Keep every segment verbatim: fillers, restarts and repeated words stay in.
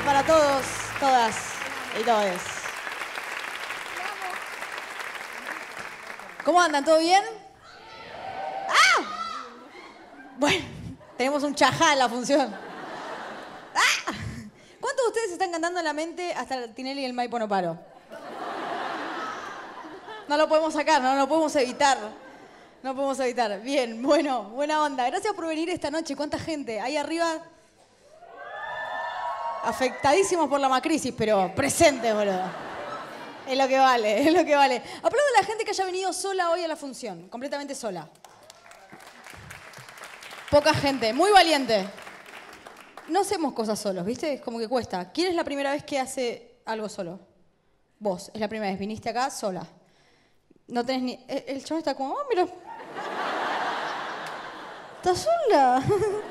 palmas para todos, todas y todes. ¿Cómo andan? ¿Todo bien? ¡Ah! Bueno, tenemos un chajá en la función. ¡Ah! ¿Cuántos de ustedes están cantando en la mente hasta el Tinelli y el Maipo no paro? No lo podemos sacar, no lo podemos evitar. No podemos evitar. Bien, bueno, buena onda. Gracias por venir esta noche. ¿Cuánta gente? Ahí arriba, afectadísimos por la macrisis, pero presentes, boludo. Es lo que vale, es lo que vale. Aplaudo a la gente que haya venido sola hoy a la función, completamente sola. Poca gente, muy valiente. No hacemos cosas solos, ¿viste? Es como que cuesta. ¿Quién es la primera vez que hace algo solo? Vos, es la primera vez. Viniste acá sola. No tenés ni... El chabón está como, oh, mira. ¿Estás sola?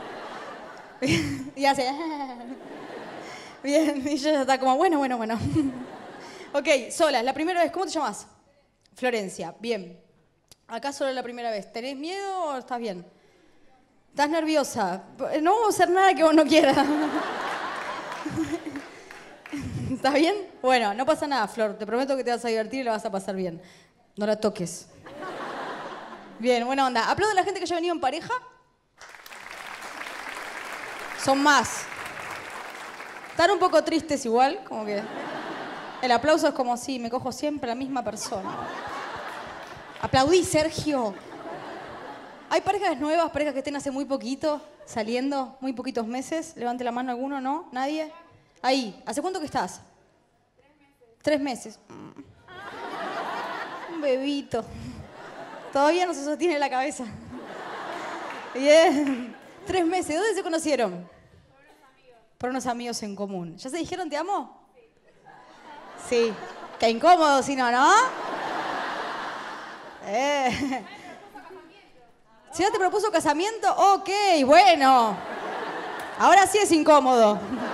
Y hace... Bien, y ella está como, bueno, bueno, bueno. Ok, sola, es la primera vez. ¿Cómo te llamas? Florencia, bien. Acá sola es la primera vez. ¿Tenés miedo o estás bien? ¿Estás nerviosa? No vamos a hacer nada que vos no quieras. ¿Estás bien? Bueno, no pasa nada, Flor. Te prometo que te vas a divertir y la vas a pasar bien. No la toques. Bien, buena onda. Aplaudo a la gente que haya venido en pareja. Son más. Están un poco tristes igual, como que... El aplauso es como si me cojo siempre a la misma persona. Aplaudí, Sergio. ¿Hay parejas nuevas, parejas que estén hace muy poquito, saliendo, muy poquitos meses? Levante la mano alguno, ¿no? ¿Nadie? Ahí. ¿Hace cuánto que estás? Tres meses. Tres meses. Un bebito. Todavía no se sostiene la cabeza. Bien. Tres meses. ¿Dónde se conocieron? Por unos amigos en común. ¿Ya se dijeron te amo? Sí. Qué incómodo si no, ¿no? Eh. Si ya te propuso casamiento, ok, bueno. Ahora sí es incómodo.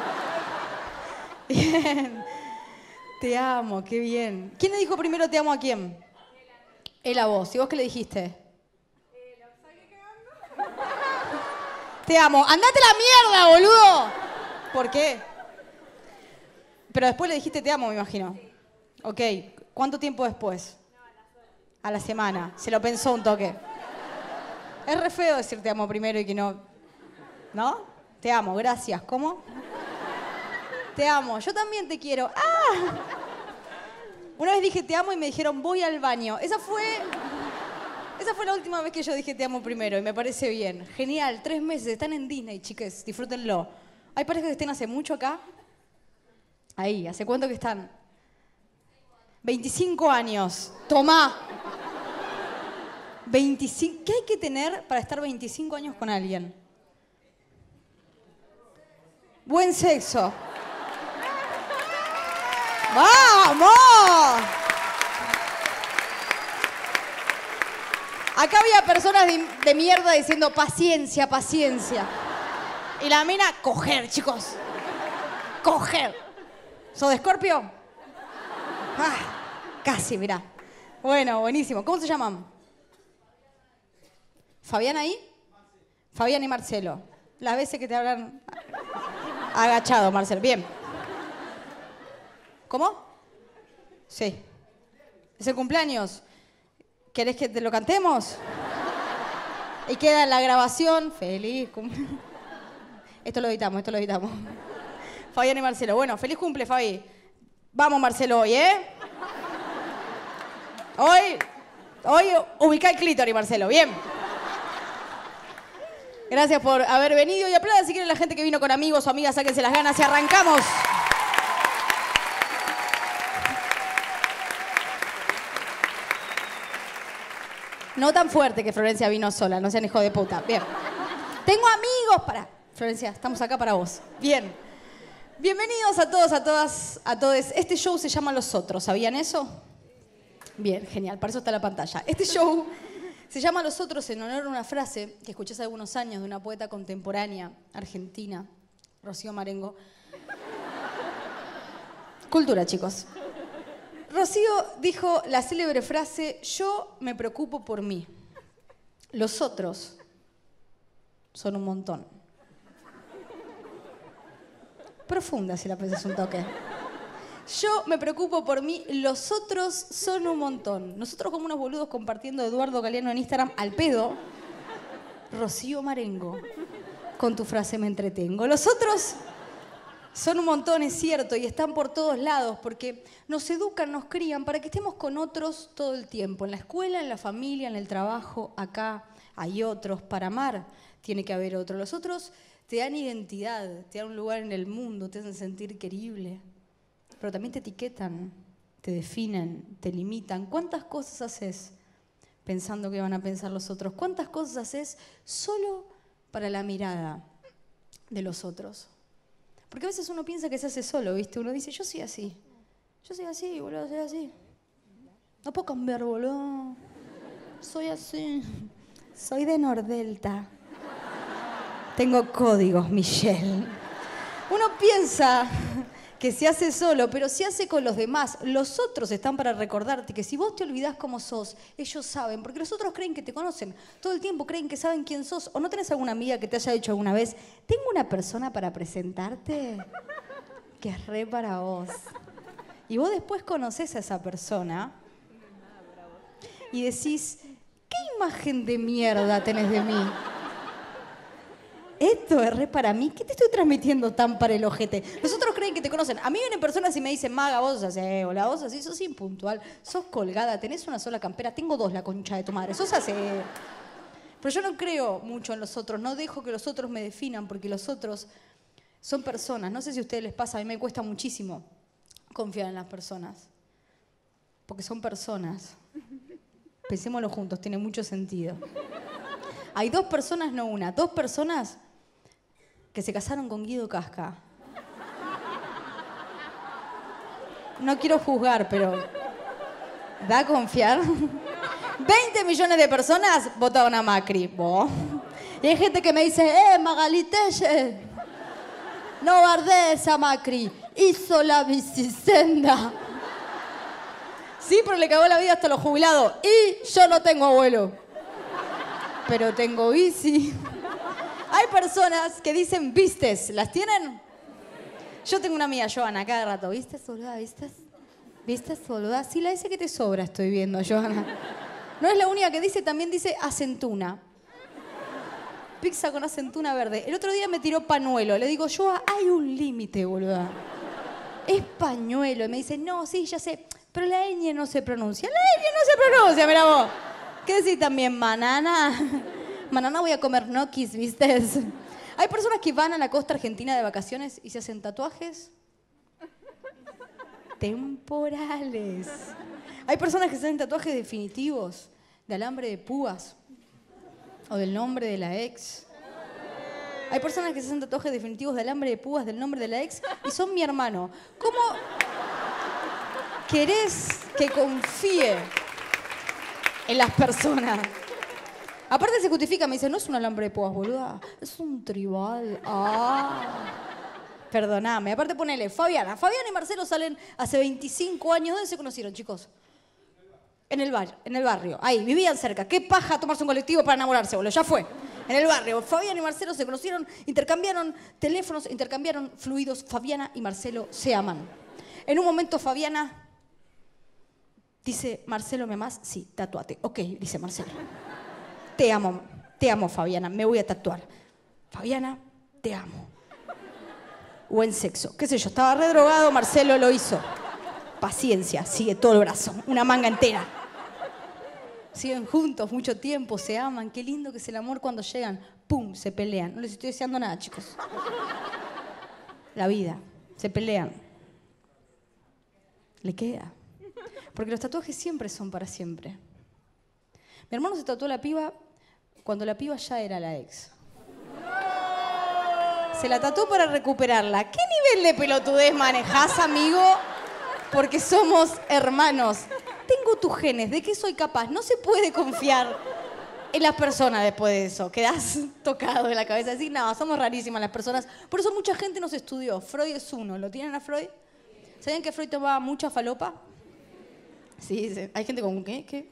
Bien. Te amo, qué bien. ¿Quién le dijo primero te amo a quién? Él a vos. ¿Y vos qué le dijiste? Eh, ¿lo saqué cagando? Te amo. ¡Andate a la mierda, boludo! ¿Por qué? Pero después le dijiste te amo, me imagino. Ok. ¿Cuánto tiempo después? No, a la sola. A la semana. Se lo pensó un toque. Es re feo decir te amo primero y que no... ¿No? Te amo, gracias. ¿Cómo? Te amo. Yo también te quiero. ¡Ah! Una vez dije te amo y me dijeron voy al baño. Esa fue... Esa fue la última vez que yo dije te amo primero y me parece bien. Genial. Tres meses. Están en Disney, chiques. Disfrútenlo. ¿Hay parejas que estén hace mucho acá? Ahí. ¿Hace cuánto que están? veinticinco años. Tomá. veinticinco. ¿Qué hay que tener para estar veinticinco años con alguien? Buen sexo. ¡Vamos! Acá había personas de, de mierda diciendo paciencia, paciencia. Y la mina, coger, chicos. Coger. ¿Sos de Escorpio? Ah, casi, mirá. Bueno, buenísimo. ¿Cómo se llaman? ¿Fabián ahí? Fabián y Marcelo. Las veces que te habrán agachado, Marcelo. Bien. ¿Cómo? Sí. ¿Es el cumpleaños? ¿Querés que te lo cantemos? Y queda en la grabación. Feliz cumpleaños. Esto lo editamos, esto lo editamos. Fabián y Marcelo. Bueno, feliz cumple, Fabi. Vamos, Marcelo, hoy, ¿eh? Hoy, hoy ubicá el clítoris, Marcelo. Bien. Gracias por haber venido y aplaudan si quieren la gente que vino con amigos o amigas, sáquense las ganas y arrancamos. No tan fuerte que Florencia vino sola, no sean hijo de puta. Bien. Tengo amigos para... Florencia, estamos acá para vos. Bien. Bienvenidos a todos, a todas, a todos. Este show se llama Los Otros, ¿sabían eso? Bien, genial, para eso está la pantalla. Este show se llama Los Otros en honor a una frase que escuché hace algunos años de una poeta contemporánea argentina, Rocío Marengo. Cultura, chicos. Rocío dijo la célebre frase, yo me preocupo por mí. Los otros son un montón. Profunda si la pensás un toque. Yo me preocupo por mí, los otros son un montón. Nosotros como unos boludos compartiendo Eduardo Galeano en Instagram al pedo. Rocío Marengo, con tu frase me entretengo. Los otros son un montón, es cierto, y están por todos lados, porque nos educan, nos crían para que estemos con otros todo el tiempo. En la escuela, en la familia, en el trabajo, acá hay otros. Para amar tiene que haber otro. Los otros te dan identidad, te dan un lugar en el mundo, te hacen sentir querible. Pero también te etiquetan, te definen, te limitan. ¿Cuántas cosas haces pensando que van a pensar los otros? ¿Cuántas cosas haces solo para la mirada de los otros? Porque a veces uno piensa que se hace solo, ¿viste? Uno dice, yo soy así. Yo soy así, boludo, soy así. No puedo cambiar, boludo. Soy así. Soy de Nordelta. Tengo códigos, Michelle. Uno piensa que se hace solo, pero se hace con los demás. Los otros están para recordarte que si vos te olvidás cómo sos, ellos saben, porque los otros creen que te conocen. Todo el tiempo creen que saben quién sos. ¿O no tenés alguna amiga que te haya dicho alguna vez, tengo una persona para presentarte que es re para vos? Y vos después conocés a esa persona y decís, ¿qué imagen de mierda tenés de mí? Esto es re para mí. ¿Qué te estoy transmitiendo tan para el ojete? Los otros creen que te conocen. A mí vienen personas y me dicen, Maga, vos sos así, hola, vos así, sos impuntual, sos colgada, tenés una sola campera, tengo dos, la concha de tu madre, sos así. Pero yo no creo mucho en los otros, no dejo que los otros me definan, porque los otros son personas. No sé si a ustedes les pasa, a mí me cuesta muchísimo confiar en las personas. Porque son personas. Pensémoslo juntos, tiene mucho sentido. Hay dos personas, no una, dos personas que se casaron con Guido Casca. No quiero juzgar, pero ¿da a confiar? veinte millones de personas votaron a Macri. ¿Vos? Y hay gente que me dice, eh, Magali Telle, no bardees a Macri, hizo la bicisenda. Sí, pero le cagó la vida hasta los jubilados. Y yo no tengo abuelo, pero tengo bici. Hay personas que dicen vistes, ¿las tienen? Yo tengo una amiga, Joana, cada rato, ¿vistes, boluda? ¿Vistes? ¿Vistes, boluda? Sí, la dice que te sobra, estoy viendo, Joana. No es la única que dice, también dice acentuna. Pizza con acentuna verde. El otro día me tiró pañuelo. Le digo, Joa, hay un límite, boluda. Es pañuelo. Y me dice, no, sí, ya sé, pero la ñ no se pronuncia. La ñ no se pronuncia, mira vos. ¿Qué decís también, manana? Manana voy a comer gnocchis, ¿viste? Hay personas que van a la costa argentina de vacaciones y se hacen tatuajes temporales. Hay personas que se hacen tatuajes definitivos, de alambre de púas o del nombre de la ex. Hay personas que se hacen tatuajes definitivos de alambre de púas del nombre de la ex y son mi hermano. ¿Cómo querés que confíe en las personas? Aparte se justifica, me dice, no es un alambre de púas, boluda, es un tribal. Ah, perdoname. Aparte ponele, Fabiana. Fabiana y Marcelo salen hace veinticinco años. ¿Dónde se conocieron, chicos? En el barrio, en el barrio. Ahí, vivían cerca. Qué paja tomarse un colectivo para enamorarse, boludo. Ya fue. En el barrio. Fabiana y Marcelo se conocieron, intercambiaron teléfonos, intercambiaron fluidos. Fabiana y Marcelo se aman. En un momento Fabiana dice, Marcelo, ¿me amás? Sí, tatúate. Ok, dice Marcelo. Te amo, te amo, Fabiana, me voy a tatuar. Fabiana, te amo. Buen sexo, qué sé yo, estaba redrogado, Marcelo lo hizo. Paciencia, sigue todo el brazo, una manga entera. Siguen juntos mucho tiempo, se aman, qué lindo que es el amor cuando llegan, pum, se pelean. No les estoy deseando nada, chicos. La vida, se pelean. Le queda. Porque los tatuajes siempre son para siempre. Mi hermano se tatuó la piba cuando la piba ya era la ex. Se la tatuó para recuperarla. ¿Qué nivel de pelotudez manejás, amigo? Porque somos hermanos. Tengo tus genes, ¿de qué soy capaz? No se puede confiar en las personas después de eso. Quedás tocado de la cabeza. Decís, no, somos rarísimas las personas. Por eso mucha gente nos estudió. Freud es uno. ¿Lo tienen a Freud? ¿Sabían que Freud tomaba mucha falopa? Sí, sí. Hay gente como, ¿qué? ¿Qué?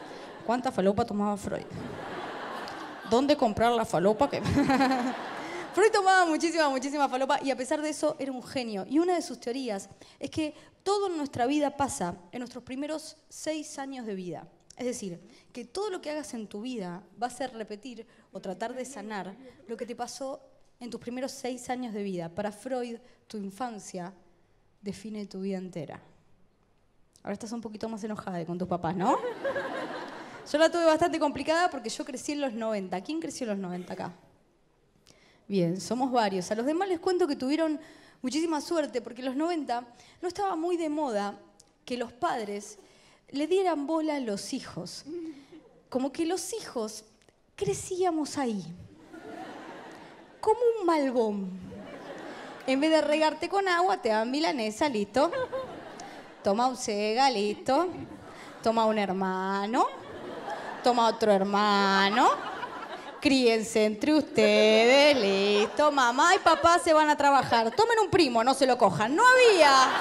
¿Cuánta falopa tomaba Freud? ¿Dónde comprar la falopa? Que... Freud Freud tomaba muchísima, muchísima falopa y a pesar de eso era un genio. Y una de sus teorías es que todo en nuestra vida pasa en nuestros primeros seis años de vida. Es decir, que todo lo que hagas en tu vida va a ser repetir o tratar de sanar lo que te pasó en tus primeros seis años de vida. Para Freud, tu infancia define tu vida entera. Ahora estás un poquito más enojada con tus papás, ¿no? Yo la tuve bastante complicada porque yo crecí en los noventa. ¿Quién creció en los noventa acá? Bien, somos varios. A los demás les cuento que tuvieron muchísima suerte porque en los noventa no estaba muy de moda que los padres le dieran bola a los hijos. Como que los hijos crecíamos ahí. Como un malbón. En vez de regarte con agua, te dan milanesa, listo. Toma un sega, listo. Toma un hermano. Toma otro hermano. Críense entre ustedes, listo. Mamá y papá se van a trabajar. Tomen un primo, no se lo cojan. No había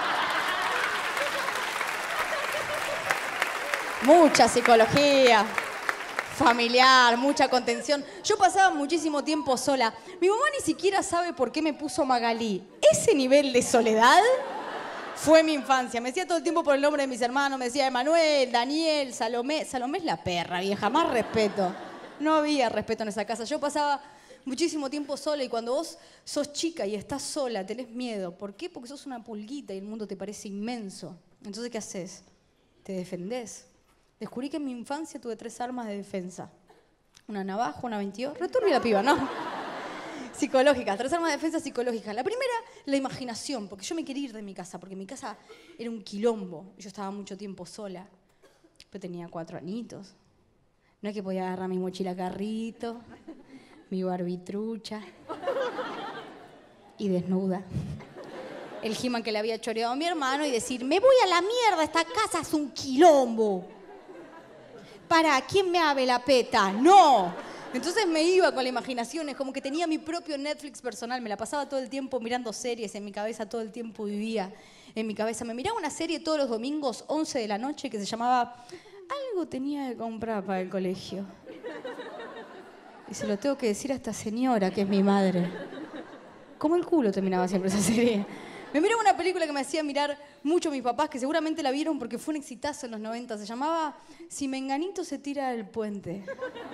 mucha psicología familiar, mucha contención. Yo pasaba muchísimo tiempo sola. Mi mamá ni siquiera sabe por qué me puso Magalí. Ese nivel de soledad fue mi infancia. Me decía todo el tiempo por el nombre de mis hermanos. Me decía Emanuel, Daniel, Salomé. Salomé es la perra, vieja. Más respeto. No había respeto en esa casa. Yo pasaba muchísimo tiempo sola y cuando vos sos chica y estás sola, tenés miedo. ¿Por qué? Porque sos una pulguita y el mundo te parece inmenso. Entonces, ¿qué haces? Te defendés. Descubrí que en mi infancia tuve tres armas de defensa. Una navaja, una veintidós. Returbia la piba, ¿no? Psicológicas, tres armas de defensa psicológicas. La primera, la imaginación, porque yo me quería ir de mi casa, porque mi casa era un quilombo. Yo estaba mucho tiempo sola. Pero tenía cuatro añitos. No es que podía agarrar mi mochila carrito, mi barbitrucha y desnuda. El He-Man que le había choreado a mi hermano y decir, me voy a la mierda, esta casa es un quilombo. ¿Para quién me abre la peta? ¡No! Entonces me iba con la imaginación, es como que tenía mi propio Netflix personal, me la pasaba todo el tiempo mirando series, en mi cabeza todo el tiempo vivía en mi cabeza. Me miraba una serie todos los domingos, once de la noche, que se llamaba Algo tenía que comprar para el colegio. Y se lo tengo que decir a esta señora, que es mi madre. Como el culo terminaba siempre esa serie. Me miraba una película que me hacía mirar mucho mis papás, que seguramente la vieron porque fue un exitazo en los noventa. Se llamaba Si Menganito se tira del puente.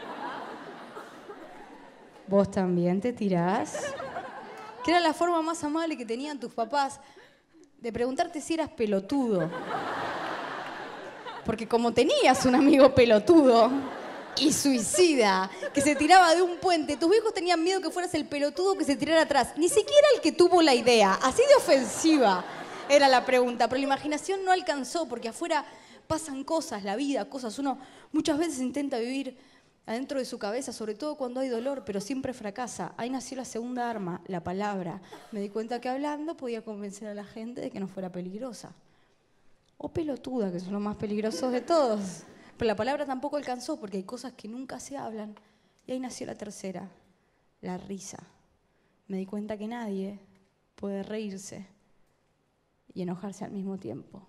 ¿Vos también te tirás? Que era la forma más amable que tenían tus papás de preguntarte si eras pelotudo. Porque como tenías un amigo pelotudo y suicida que se tiraba de un puente, tus viejos tenían miedo que fueras el pelotudo que se tirara atrás. Ni siquiera el que tuvo la idea. Así de ofensiva era la pregunta. Pero la imaginación no alcanzó porque afuera pasan cosas, la vida, cosas. Uno muchas veces intenta vivir adentro de su cabeza, sobre todo cuando hay dolor, pero siempre fracasa. Ahí nació la segunda arma, la palabra. Me di cuenta que hablando podía convencer a la gente de que no fuera peligrosa. O pelotuda, que son los más peligrosos de todos. Pero la palabra tampoco alcanzó porque hay cosas que nunca se hablan. Y ahí nació la tercera, la risa. Me di cuenta que nadie puede reírse y enojarse al mismo tiempo.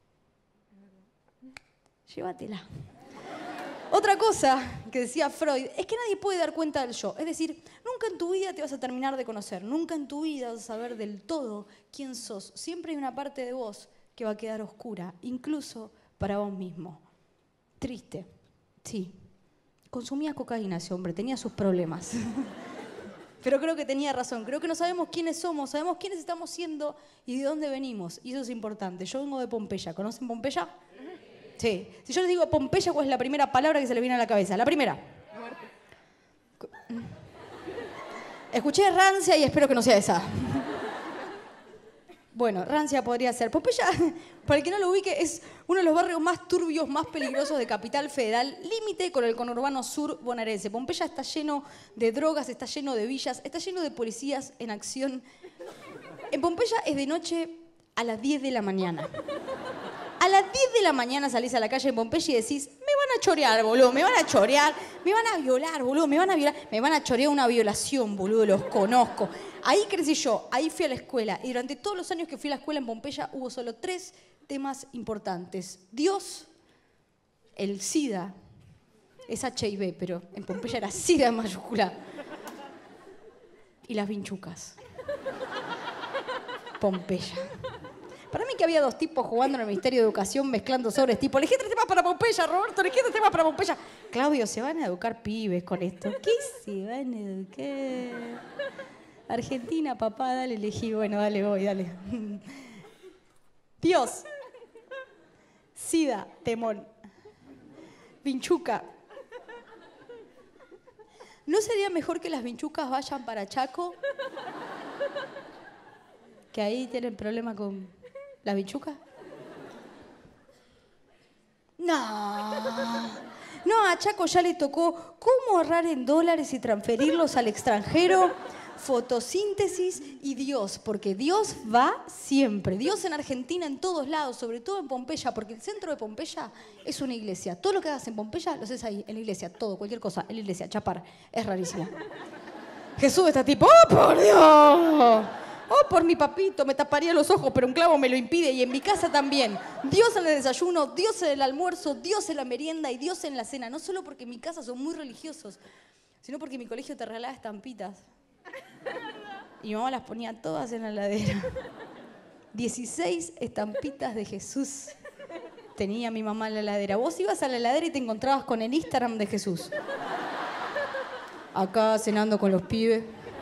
Llévatela. Otra cosa que decía Freud es que nadie puede dar cuenta del yo. Es decir, nunca en tu vida te vas a terminar de conocer. Nunca en tu vida vas a saber del todo quién sos. Siempre hay una parte de vos que va a quedar oscura, incluso para vos mismo. Triste, sí. Consumía cocaína ese hombre, tenía sus problemas. Pero creo que tenía razón. Creo que no sabemos quiénes somos, sabemos quiénes estamos siendo y de dónde venimos. Y eso es importante. Yo vengo de Pompeya. ¿Conocen Pompeya? Sí. Si yo les digo Pompeya, ¿cuál es la primera palabra que se le viene a la cabeza? La primera. Escuché rancia y espero que no sea esa. Bueno, rancia podría ser. Pompeya, para el que no lo ubique, es uno de los barrios más turbios, más peligrosos de Capital Federal, límite con el conurbano sur bonaerense. Pompeya está lleno de drogas, está lleno de villas, está lleno de policías en acción. En Pompeya es de noche a las diez de la mañana. A las diez de la mañana salís a la calle en Pompeya y decís, me van a chorear, boludo, me van a chorear, me van a violar, boludo, me van a violar, me van a chorear una violación, boludo, los conozco. Ahí crecí yo, ahí fui a la escuela y durante todos los años que fui a la escuela en Pompeya hubo solo tres temas importantes. Dios, el SIDA, es H I V, pero en Pompeya era SIDA en mayúscula. y las vinchucas. Pompeya. Para mí que había dos tipos jugando en el Ministerio de Educación mezclando sobres tipo, elegí tres temas para Pompeya, Roberto, elegí tres temas para Pompeya. Claudio, se van a educar pibes con esto. ¿Qué se van a educar? Argentina, papá, dale, elegí. Bueno, dale, voy, dale. Dios. Sida, temón. Vinchuca. ¿No sería mejor que las vinchucas vayan para Chaco? Que ahí tienen problema con las vinchucas. No. No, a Chaco ya le tocó cómo ahorrar en dólares y transferirlos al extranjero, fotosíntesis y Dios, porque Dios va siempre. Dios en Argentina, en todos lados, sobre todo en Pompeya, porque el centro de Pompeya es una iglesia. Todo lo que hagas en Pompeya lo haces ahí, en la iglesia, todo, cualquier cosa, en la iglesia, chapar. Es rarísimo. Jesús está tipo, ¡oh, por Dios! Oh, por mi papito, me taparía los ojos, pero un clavo me lo impide. Y en mi casa también. Dios en el desayuno, Dios en el almuerzo, Dios en la merienda y Dios en la cena. No solo porque en mi casa son muy religiosos, sino porque mi colegio te regalaba estampitas. Y mi mamá las ponía todas en la heladera. dieciséis estampitas de Jesús tenía mi mamá en la heladera. Vos ibas a la heladera y te encontrabas con el Instagram de Jesús. Acá cenando con los pibes.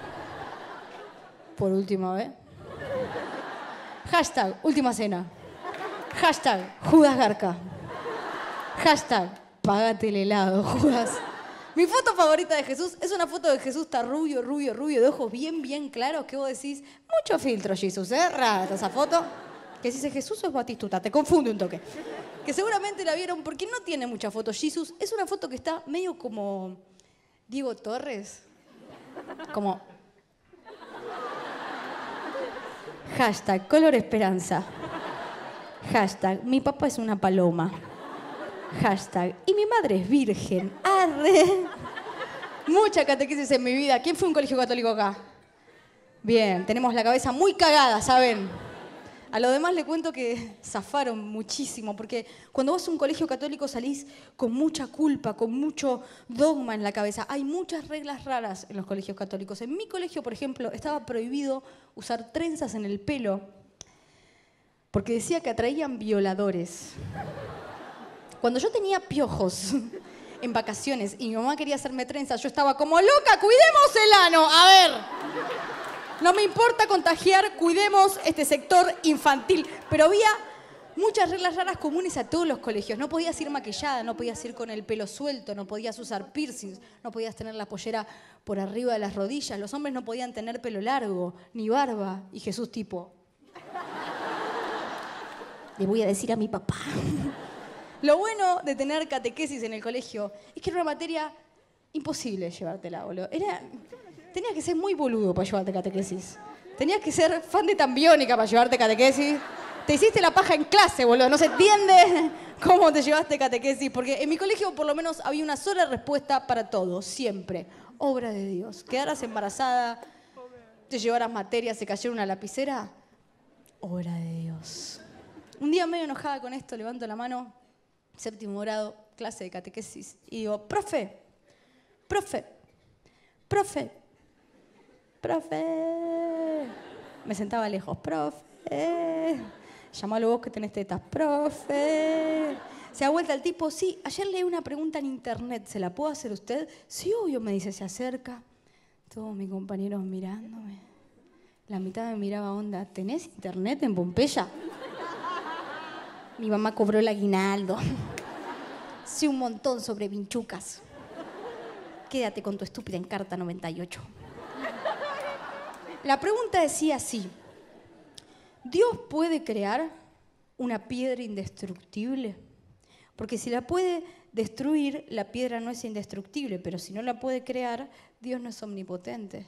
Por última vez. Hashtag, última cena. Hashtag, Judas Garca. Hashtag, pagate el helado, Judas. Mi foto favorita de Jesús es una foto de Jesús, está rubio, rubio, rubio, de ojos bien, bien claros, que vos decís, mucho filtro, Jesús, ¿eh? Rara esa foto. Que si dice Jesús o es Batistuta, te confunde un toque. Que seguramente la vieron porque no tiene muchas fotos. Jesús es una foto que está medio como Diego Torres. Como... Hashtag, color esperanza. Hashtag, mi papá es una paloma. Hashtag, y mi madre es virgen. Arre. Mucha catequesis en mi vida. ¿Quién fue a un colegio católico acá? Bien, tenemos la cabeza muy cagada, ¿saben? A los demás le cuento que zafaron muchísimo, porque cuando vas a un colegio católico salís con mucha culpa, con mucho dogma en la cabeza. Hay muchas reglas raras en los colegios católicos. En mi colegio, por ejemplo, estaba prohibido usar trenzas en el pelo, porque decía que atraían violadores. Cuando yo tenía piojos en vacaciones y mi mamá quería hacerme trenzas, yo estaba como, loca, cuidemos el ano. A ver... No me importa contagiar, cuidemos este sector infantil. Pero había muchas reglas raras comunes a todos los colegios. No podías ir maquillada, no podías ir con el pelo suelto, no podías usar piercings, no podías tener la pollera por arriba de las rodillas. Los hombres no podían tener pelo largo, ni barba. Y Jesús tipo... Le voy a decir a mi papá. Lo bueno de tener catequesis en el colegio es que era una materia imposible llevártela, boludo. Era... Tenías que ser muy boludo para llevarte catequesis. Tenías que ser fan de Tambiónica para llevarte catequesis. Te hiciste la paja en clase, boludo. No se entiende cómo te llevaste catequesis. Porque en mi colegio, por lo menos, había una sola respuesta para todo. Siempre. Obra de Dios. Quedaras embarazada, te llevaras materias, se cayera una lapicera. Obra de Dios. Un día medio enojada con esto, levanto la mano, séptimo grado, clase de catequesis, y digo, profe, profe, profe, profe. Me sentaba lejos, profe. Llamalo vos que tenés tetas, profe. Se da vuelta el tipo, sí, ayer leí una pregunta en internet, ¿se la puedo hacer usted? Sí, obvio, me dice, se acerca. Todos mis compañeros mirándome. La mitad me miraba onda, ¿tenés internet en Pompeya? Mi mamá cobró el aguinaldo. Sé un montón sobre vinchucas. Quédate con tu estúpida Encarta noventa y ocho. La pregunta decía así. ¿Dios puede crear una piedra indestructible? Porque si la puede destruir, la piedra no es indestructible, pero si no la puede crear, Dios no es omnipotente.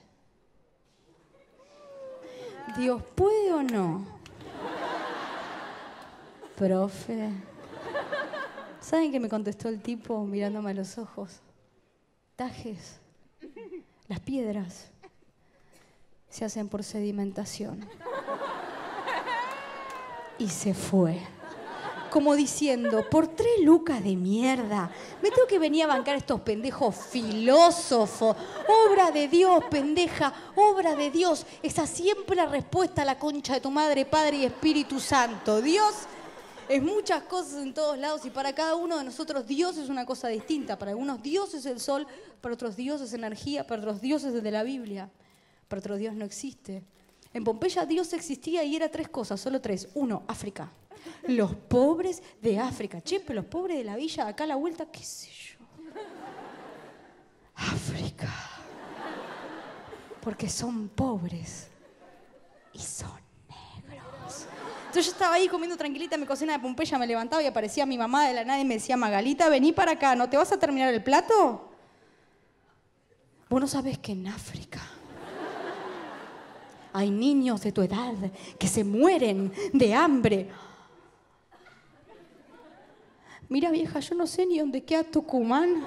¿Dios puede o no? Profe. ¿Saben qué me contestó el tipo mirándome a los ojos? Tajes, las piedras se hacen por sedimentación. Y se fue. como diciendo, por tres lucas de mierda, me tengo que venir a bancar a estos pendejos filósofos. Obra de Dios, pendeja, obra de Dios. Esa siempre la respuesta a la concha de tu madre, Padre y Espíritu Santo. Dios es muchas cosas en todos lados y para cada uno de nosotros Dios es una cosa distinta. Para algunos Dios es el sol, para otros Dios es energía, para otros Dios es el de la Biblia, para otros Dios no existe. En Pompeya Dios existía y era tres cosas, solo tres. Uno, África. Los pobres de África. Che, pero los pobres de la villa, acá a la vuelta, qué sé yo. África. Porque son pobres y son negros. Entonces yo estaba ahí comiendo tranquilita en mi cocina de Pompeya, me levantaba y aparecía mi mamá de la nada y me decía, Magalita, vení para acá, ¿no te vas a terminar el plato? Vos no sabés que en África hay niños de tu edad que se mueren de hambre. Mira, vieja, yo no sé ni dónde queda Tucumán.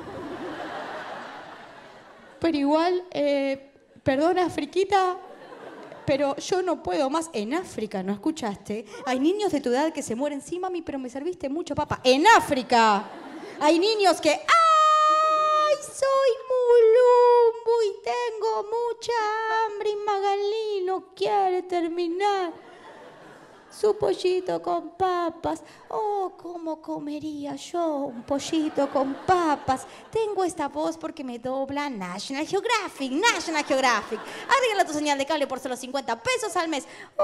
Pero igual, eh, perdona, Afriquita, pero yo no puedo más. En África, ¿no escuchaste? Hay niños de tu edad que se mueren. Sí, mami, pero me serviste mucho, papá. En África hay niños que... ¡Ay, soy mulumbu y tengo mucha hambre! Y Magalí no quiere terminar su pollito con papas. Oh, ¿cómo comería yo un pollito con papas? Tengo esta voz porque me dobla National Geographic. National Geographic. Agrégale tu señal de cable por solo cincuenta pesos al mes. Uh.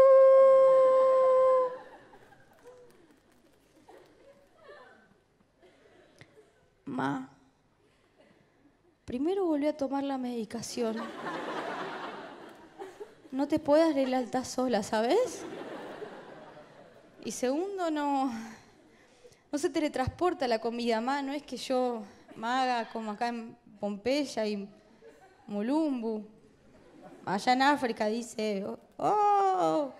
Ma, primero volví a tomar la medicación. No te puedas leer la alta sola, ¿sabes? Y segundo, no, no se teletransporta la comida, ma. No es que yo me haga como acá en Pompeya y Mulumbu. Allá en África dice, oh,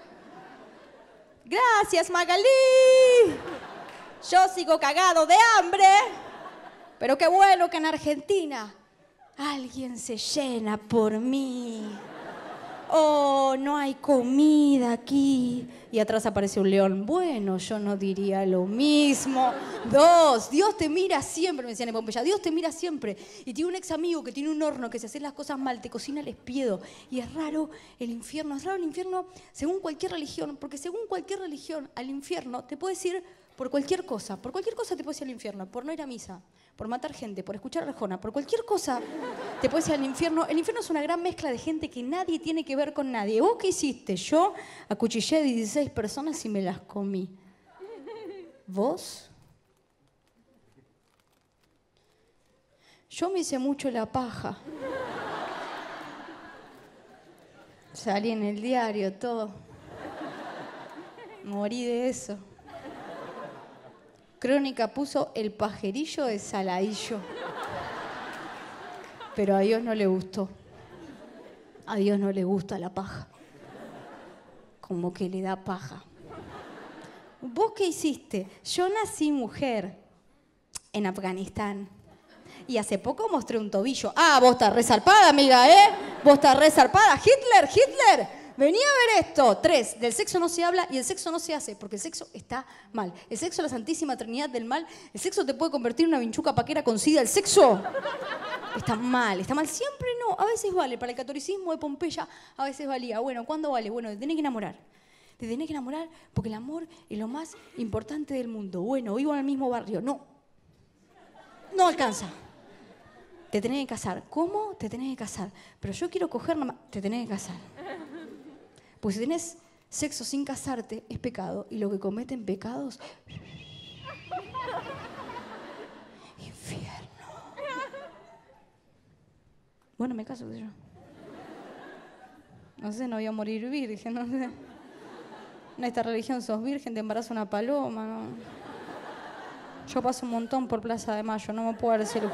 gracias, Magalí. Yo sigo cagado de hambre, pero qué bueno que en Argentina alguien se llena por mí. Oh, no hay comida aquí. Y atrás aparece un león. Bueno, yo no diría lo mismo. Dos, Dios te mira siempre, me decían en Pompeya. Dios te mira siempre. Y tiene un ex amigo que tiene un horno que si haces las cosas mal te cocina el espiedo. Y es raro el infierno. Es raro el infierno según cualquier religión. Porque según cualquier religión, al infierno te puedes ir por cualquier cosa. Por cualquier cosa te puedes ir al infierno. Por no ir a misa, por matar gente, por escuchar a Arjona, por cualquier cosa te puedes ir al infierno. El infierno es una gran mezcla de gente que nadie tiene que ver con nadie. ¿Vos qué hiciste? Yo acuchillé a dieciséis personas y me las comí. ¿Vos? Yo me hice mucho la paja. Salí en el diario, todo. Morí de eso. Crónica puso el pajerillo de Saladillo. Pero a Dios no le gustó. A Dios no le gusta la paja. Como que le da paja. ¿Vos qué hiciste? Yo nací mujer en Afganistán. Y hace poco mostré un tobillo. Ah, vos estás resarpada, amiga, ¿eh? Vos estás resarpada. Hitler, Hitler. Vení a ver esto. Tres, del sexo no se habla y el sexo no se hace porque el sexo está mal. El sexo es la santísima trinidad del mal. El sexo te puede convertir en una vinchuca paquera con sida. El sexo está mal, está mal. Siempre no. A veces vale. Para el catolicismo de Pompeya a veces valía. Bueno, ¿cuándo vale? Bueno, te tenés que enamorar. Te tenés que enamorar porque el amor es lo más importante del mundo. Bueno, vivo en el mismo barrio. No. No alcanza. Te tenés que casar. ¿Cómo? Te tenés que casar. Pero yo quiero coger nomás. Te tenés que casar. Pues si tenés sexo sin casarte, es pecado. Y lo que cometen pecados... infierno. Bueno, me caso, qué sé yo. No sé, no voy a morir virgen, no sé. En esta religión sos virgen, te embaraza una paloma, ¿no? Yo paso un montón por Plaza de Mayo, no me puedo dar ese lujo.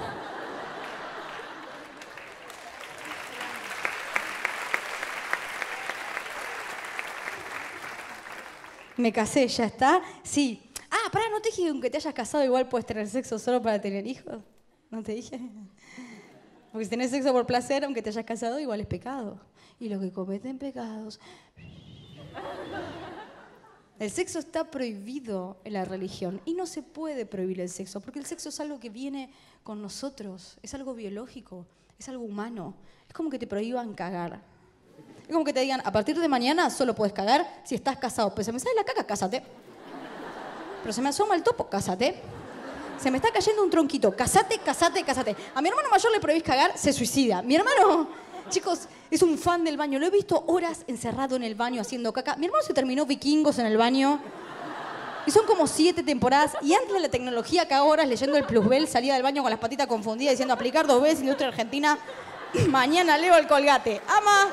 Me casé, ¿ya está? Sí. Ah, pará, ¿no te dije que aunque te hayas casado igual puedes tener sexo solo para tener hijos? ¿No te dije? Porque si tenés sexo por placer, aunque te hayas casado, igual es pecado. Y los que cometen pecados... El sexo está prohibido en la religión y no se puede prohibir el sexo porque el sexo es algo que viene con nosotros, es algo biológico, es algo humano. Es como que te prohíban cagar. Es como que te digan, a partir de mañana solo puedes cagar si estás casado. Pues se me sale la caca, cásate. Pero se me asoma el topo, cásate. Se me está cayendo un tronquito, cásate, cásate, cásate. A mi hermano mayor le prohibís cagar, se suicida. Mi hermano, chicos, es un fan del baño. Lo he visto horas encerrado en el baño haciendo caca. Mi hermano se terminó Vikingos en el baño. Y son como siete temporadas. Y antes de la tecnología, acá horas leyendo el Plusbel, salía del baño con las patitas confundidas diciendo aplicar dos veces industria argentina. Mañana leo el Colgate. Ama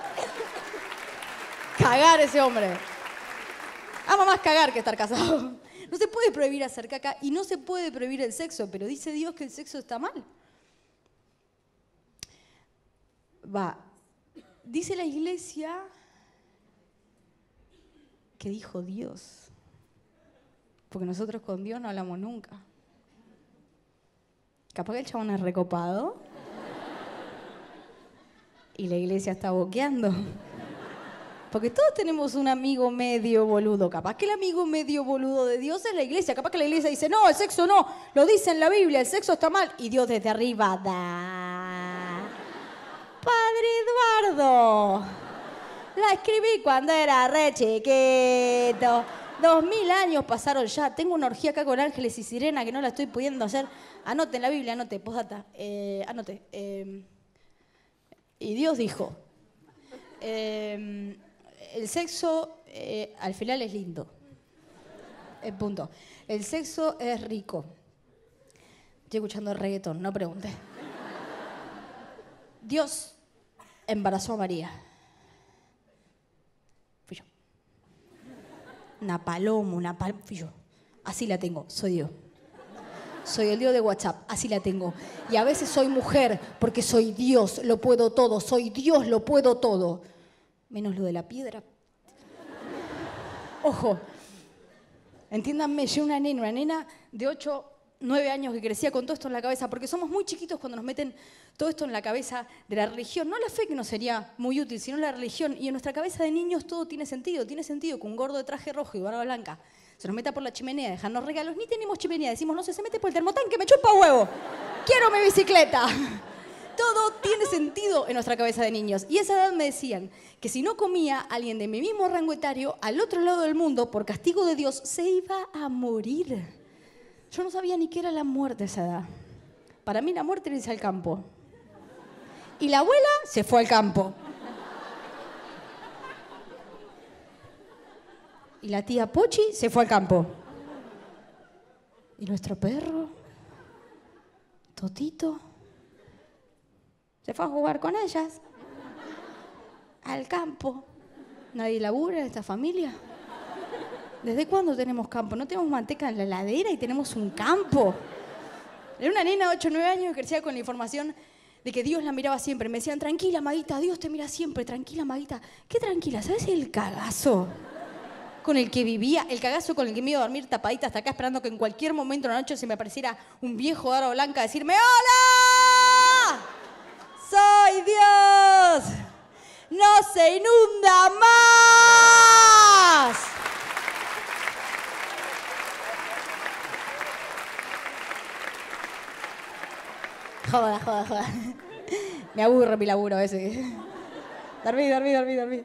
cagar ese hombre. Ama más cagar que estar casado. No se puede prohibir hacer caca y no se puede prohibir el sexo, pero dice Dios que el sexo está mal. Va. Dice la iglesia que dijo Dios. Porque nosotros con Dios no hablamos nunca. Capaz que el chabón es recopado. Y la iglesia está boqueando. Porque todos tenemos un amigo medio boludo. Capaz que el amigo medio boludo de Dios es la iglesia. Capaz que la iglesia dice, no, el sexo no. Lo dice en la Biblia, el sexo está mal. Y Dios desde arriba da. Padre Eduardo. La escribí cuando era re chiquito. Dos mil años pasaron ya. Tengo una orgía acá con ángeles y sirena que no la estoy pudiendo hacer. Anote en la Biblia, anote, postdata. Eh, anote. Eh, y Dios dijo... Eh, el sexo eh, al final es lindo. El punto. El sexo es rico. Estoy escuchando reggaetón, no pregunte. Dios embarazó a María. Fui yo. Una paloma, una paloma. Fui yo. Así la tengo, soy yo. Soy el Dios de WhatsApp, así la tengo. Y a veces soy mujer porque soy Dios, lo puedo todo. Soy Dios, lo puedo todo. Menos lo de la piedra. Ojo, entiéndanme, yo una nena, una nena de ocho, nueve años que crecía con todo esto en la cabeza, porque somos muy chiquitos cuando nos meten todo esto en la cabeza de la religión. No la fe que nos sería muy útil, sino la religión. Y en nuestra cabeza de niños todo tiene sentido. Tiene sentido que un gordo de traje rojo y barba blanca se nos meta por la chimenea, dejarnos regalos. Ni tenemos chimenea, decimos, no sé, se mete por el termotanque, me chupa huevo. Quiero mi bicicleta. Todo tiene sentido en nuestra cabeza de niños. Y a esa edad me decían que si no comía alguien de mi mismo rango etario, al otro lado del mundo, por castigo de Dios, se iba a morir. Yo no sabía ni qué era la muerte a esa edad. Para mí la muerte era irse al campo. Y la abuela se fue al campo. Y la tía Pochi se fue al campo. Y nuestro perro, Totito, se fue a jugar con ellas al campo. Nadie labura en esta familia. ¿Desde cuándo tenemos campo? No tenemos manteca en la heladera y tenemos un campo. Era una nena de ocho o nueve años que crecía con la información de que Dios la miraba siempre. Me decían, tranquila, Maguita, Dios te mira siempre, tranquila, Maguita. ¿Qué tranquila? ¿Sabes el cagazo con el que vivía? El cagazo con el que me iba a dormir tapadita hasta acá esperando que en cualquier momento de la noche se me apareciera un viejo de barba blanca a decirme, ¡hola! ¡Soy Dios! ¡No se inunda más! Joda, joda, joda. Me aburre mi laburo a veces. Dormí, dormí, dormí, dormí.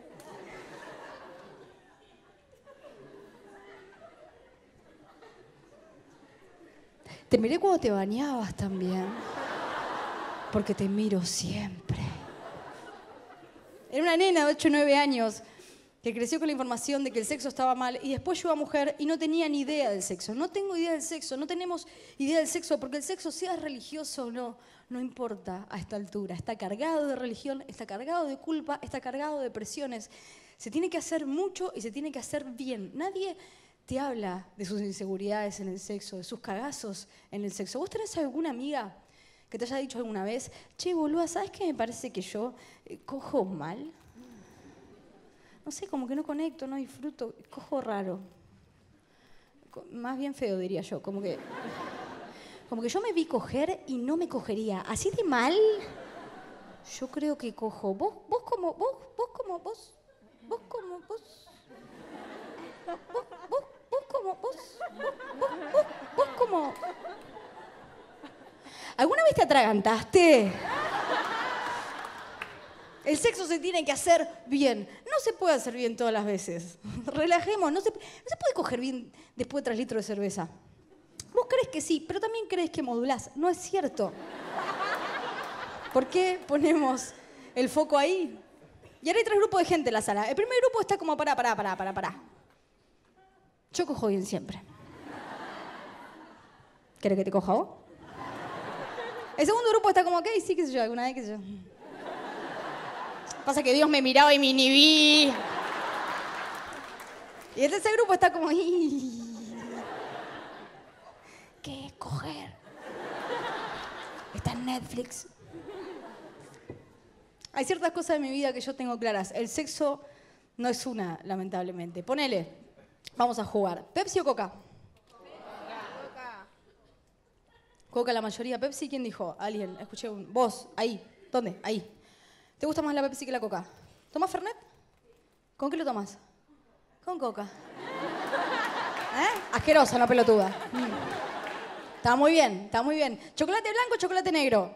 Te miré cuando te bañabas también. Porque te miro siempre. Era una nena de ocho o nueve años que creció con la información de que el sexo estaba mal y después yo era mujer y no tenía ni idea del sexo. No tengo idea del sexo, no tenemos idea del sexo porque el sexo, sea religioso o no, no importa a esta altura. Está cargado de religión, está cargado de culpa, está cargado de presiones. Se tiene que hacer mucho y se tiene que hacer bien. Nadie te habla de sus inseguridades en el sexo, de sus cagazos en el sexo. ¿Vos tenés alguna amiga que te haya dicho alguna vez, che, boluda, ¿sabes qué me parece que yo eh, cojo mal? No sé, como que no conecto, no disfruto, cojo raro. Co- Más bien feo, diría yo. Como que, como que yo me vi coger y no me cogería. ¿Así de mal? Yo creo que cojo. ¿Vos, vos como, vos, vos como, vos, vos como, vos? ¿Vos? atragantaste? El sexo se tiene que hacer bien. No se puede hacer bien todas las veces. Relajemos, no se, no se puede coger bien después de tres litros de cerveza. Vos crees que sí, pero también crees que modulás. No es cierto. ¿Por qué ponemos el foco ahí? Y ahora hay tres grupos de gente en la sala. El primer grupo está como pará, pará, pará, pará, pará. Yo cojo bien siempre. ¿Querés que te coja vos? El segundo grupo está como, ok, sí, qué sé yo, alguna vez, qué sé yo. Pasa que Dios me miraba y me inhibí. Y el tercer grupo está como, ¿qué es coger? Está en Netflix. Hay ciertas cosas de mi vida que yo tengo claras. El sexo no es una, lamentablemente. Ponele, vamos a jugar. ¿Pepsi o Coca? Coca. Coca la mayoría. ¿Pepsi quién dijo? Alguien. Escuché un... Vos, ahí. ¿Dónde? Ahí. ¿Te gusta más la Pepsi que la Coca? ¿Tomás Fernet? ¿Con qué lo tomás? Con Coca. ¿Eh? Asquerosa, no pelotuda. Mm. Está muy bien, está muy bien. ¿Chocolate blanco o chocolate negro?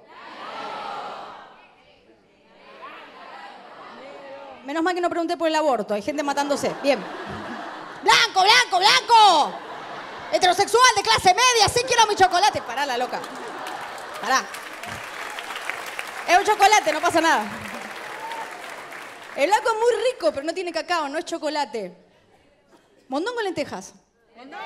Menos mal que no pregunté por el aborto. Hay gente matándose. Bien. ¡Blanco, blanco, blanco! Heterosexual de clase media. Sí quiero mi chocolate. Pará, la loca. Pará. Es un chocolate, no pasa nada. El blanco es muy rico, pero no tiene cacao, no es chocolate. ¿Mondongo o lentejas? ¡Mondongo!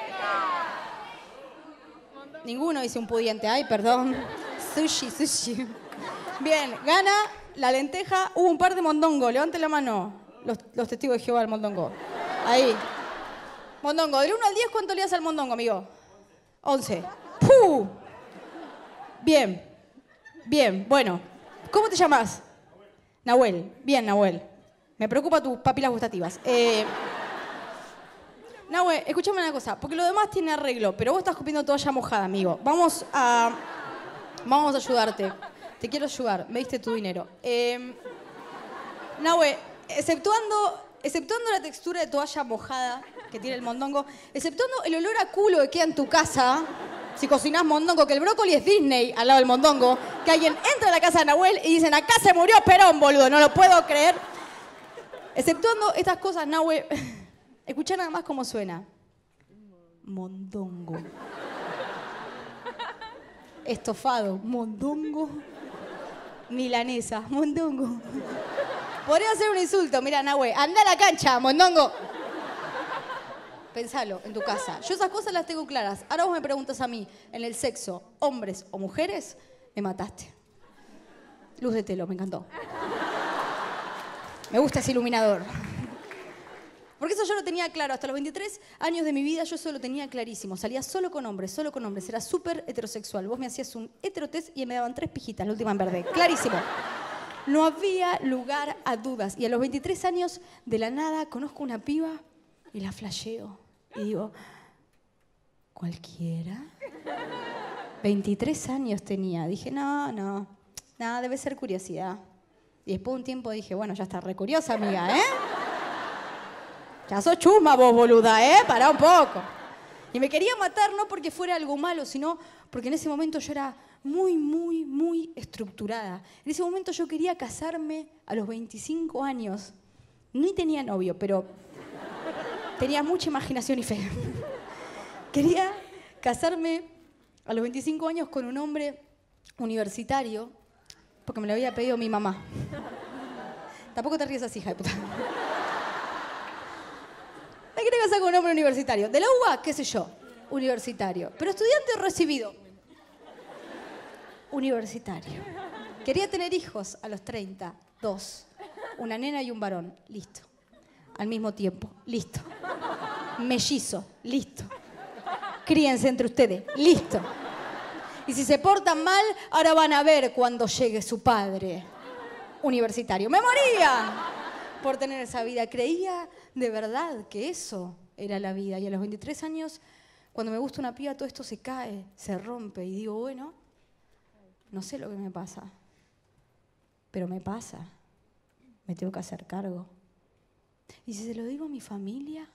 Ninguno dice un pudiente. Ay, perdón. Sushi, sushi. Bien, gana la lenteja. Hubo un par de mondongo. Levante la mano los, los testigos de Jehová del mondongo. Ahí. Mondongo. Del uno al diez, ¿cuánto le das al mondongo, amigo? once. ¡Puh! Bien. Bien, bueno. ¿Cómo te llamas? Nahuel. Bien, Nahuel. Me preocupa tus papilas gustativas. Eh... Nahuel, escúchame una cosa, porque lo demás tiene arreglo, pero vos estás copiando toalla mojada, amigo. Vamos a... Vamos a ayudarte. Te quiero ayudar. Me diste tu dinero. Eh... Nahuel, exceptuando, exceptuando la textura de toalla mojada que tiene el mondongo, exceptuando el olor a culo que queda en tu casa... Si cocinás mondongo, que el brócoli es Disney al lado del mondongo, que alguien entra a la casa de Nahuel y dicen, acá se murió Perón, boludo, no lo puedo creer. Exceptuando estas cosas, Nahuel, escuchá nada más cómo suena. Mondongo. Estofado, mondongo. Milanesa, mondongo. Podría ser un insulto, mira, Nahuel, anda a la cancha, mondongo. Pensalo en tu casa. Yo esas cosas las tengo claras. Ahora vos me preguntas a mí, en el sexo, hombres o mujeres, me mataste. Luz de telo, me encantó. Me gusta ese iluminador. Porque eso yo lo tenía claro. Hasta los veintitrés años de mi vida yo eso lo tenía clarísimo. Salía solo con hombres, solo con hombres. Era súper heterosexual. Vos me hacías un heterotest y me daban tres pijitas, la última en verde. Clarísimo. No había lugar a dudas. Y a los veintitrés años, de la nada, conozco una piba y la flasheo. Y digo, ¿cualquiera? veintitrés años tenía. Dije, no, no, nada, debe ser curiosidad. Y después de un tiempo dije, bueno, ya está re curiosa, amiga, ¿eh? Ya sos chusma vos, boluda, ¿eh? Pará un poco. Y me quería matar no porque fuera algo malo, sino porque en ese momento yo era muy, muy, muy estructurada. En ese momento yo quería casarme a los veinticinco años. Ni tenía novio, pero... tenía mucha imaginación y fe. Quería casarme a los veinticinco años con un hombre universitario, porque me lo había pedido mi mamá. Tampoco te ríes así, hija de puta. Me quería casar con un hombre universitario. De la U B A, qué sé yo, universitario. Pero estudiante o recibido. Universitario. Quería tener hijos a los treinta, dos. Una nena y un varón. Listo. Al mismo tiempo. Listo. Mellizo. Listo. Críense entre ustedes. Listo. Y si se portan mal, ahora van a ver cuando llegue su padre universitario. ¡Me moría por tener esa vida! Creía de verdad que eso era la vida. Y a los veintitrés años, cuando me gusta una piba, todo esto se cae, se rompe. Y digo, bueno, no sé lo que me pasa. Pero me pasa. Me tengo que hacer cargo. Y si se lo digo a mi familia,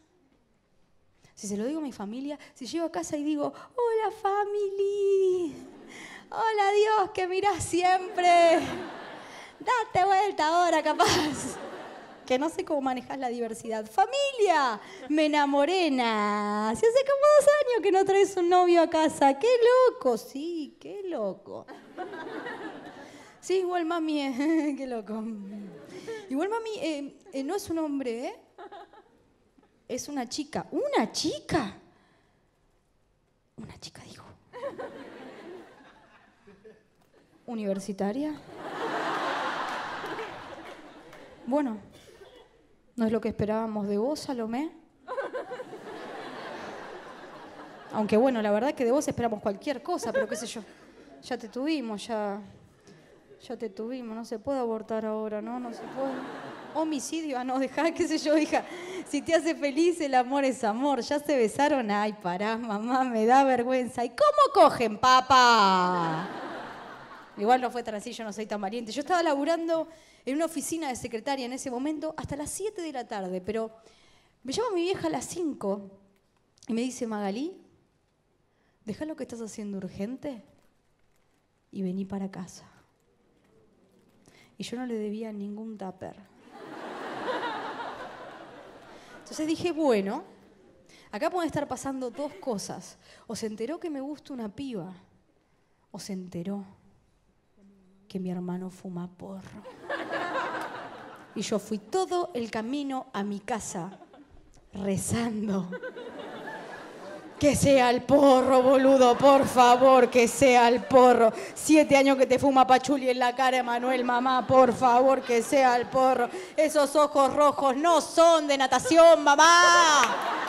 si se lo digo a mi familia, si llego a casa y digo, hola family, Hola Dios, que mirás siempre. Date vuelta ahora, capaz. Que no sé cómo manejas la diversidad. Familia, me enamoré. Nah. Si hace como dos años que no traes un novio a casa. ¡Qué loco! Sí, qué loco. Sí, igual mami, eh, qué loco. Igual mami, eh, eh, no es un hombre, ¿eh? Es una chica. ¿Una chica? Una chica, dijo. ¿Universitaria? Bueno, no es lo que esperábamos de vos, Salomé. Aunque bueno, la verdad que de vos esperamos cualquier cosa, pero qué sé yo. Ya te tuvimos, ya... Ya te tuvimos, no se puede abortar ahora, ¿no? No se puede. Homicidio, ah, no, dejá, qué sé yo, hija. Si te hace feliz, el amor es amor. Ya se besaron, ay, pará, mamá, me da vergüenza. ¿Y cómo cogen, papá? Igual no fue tan así, yo no soy tan valiente. Yo estaba laburando en una oficina de secretaria en ese momento hasta las siete de la tarde, pero me llama mi vieja a las cinco y me dice, Magalí, dejá lo que estás haciendo urgente y vení para casa. Y yo no le debía ningún tupper. Entonces dije, bueno, acá pueden estar pasando dos cosas. O se enteró que me gusta una piba, o se enteró que mi hermano fuma porro. Y yo fui todo el camino a mi casa rezando. Que sea el porro, boludo, por favor, que sea el porro. Siete años que te fuma pachuli en la cara, Emanuel, mamá, por favor, que sea el porro. Esos ojos rojos no son de natación, mamá.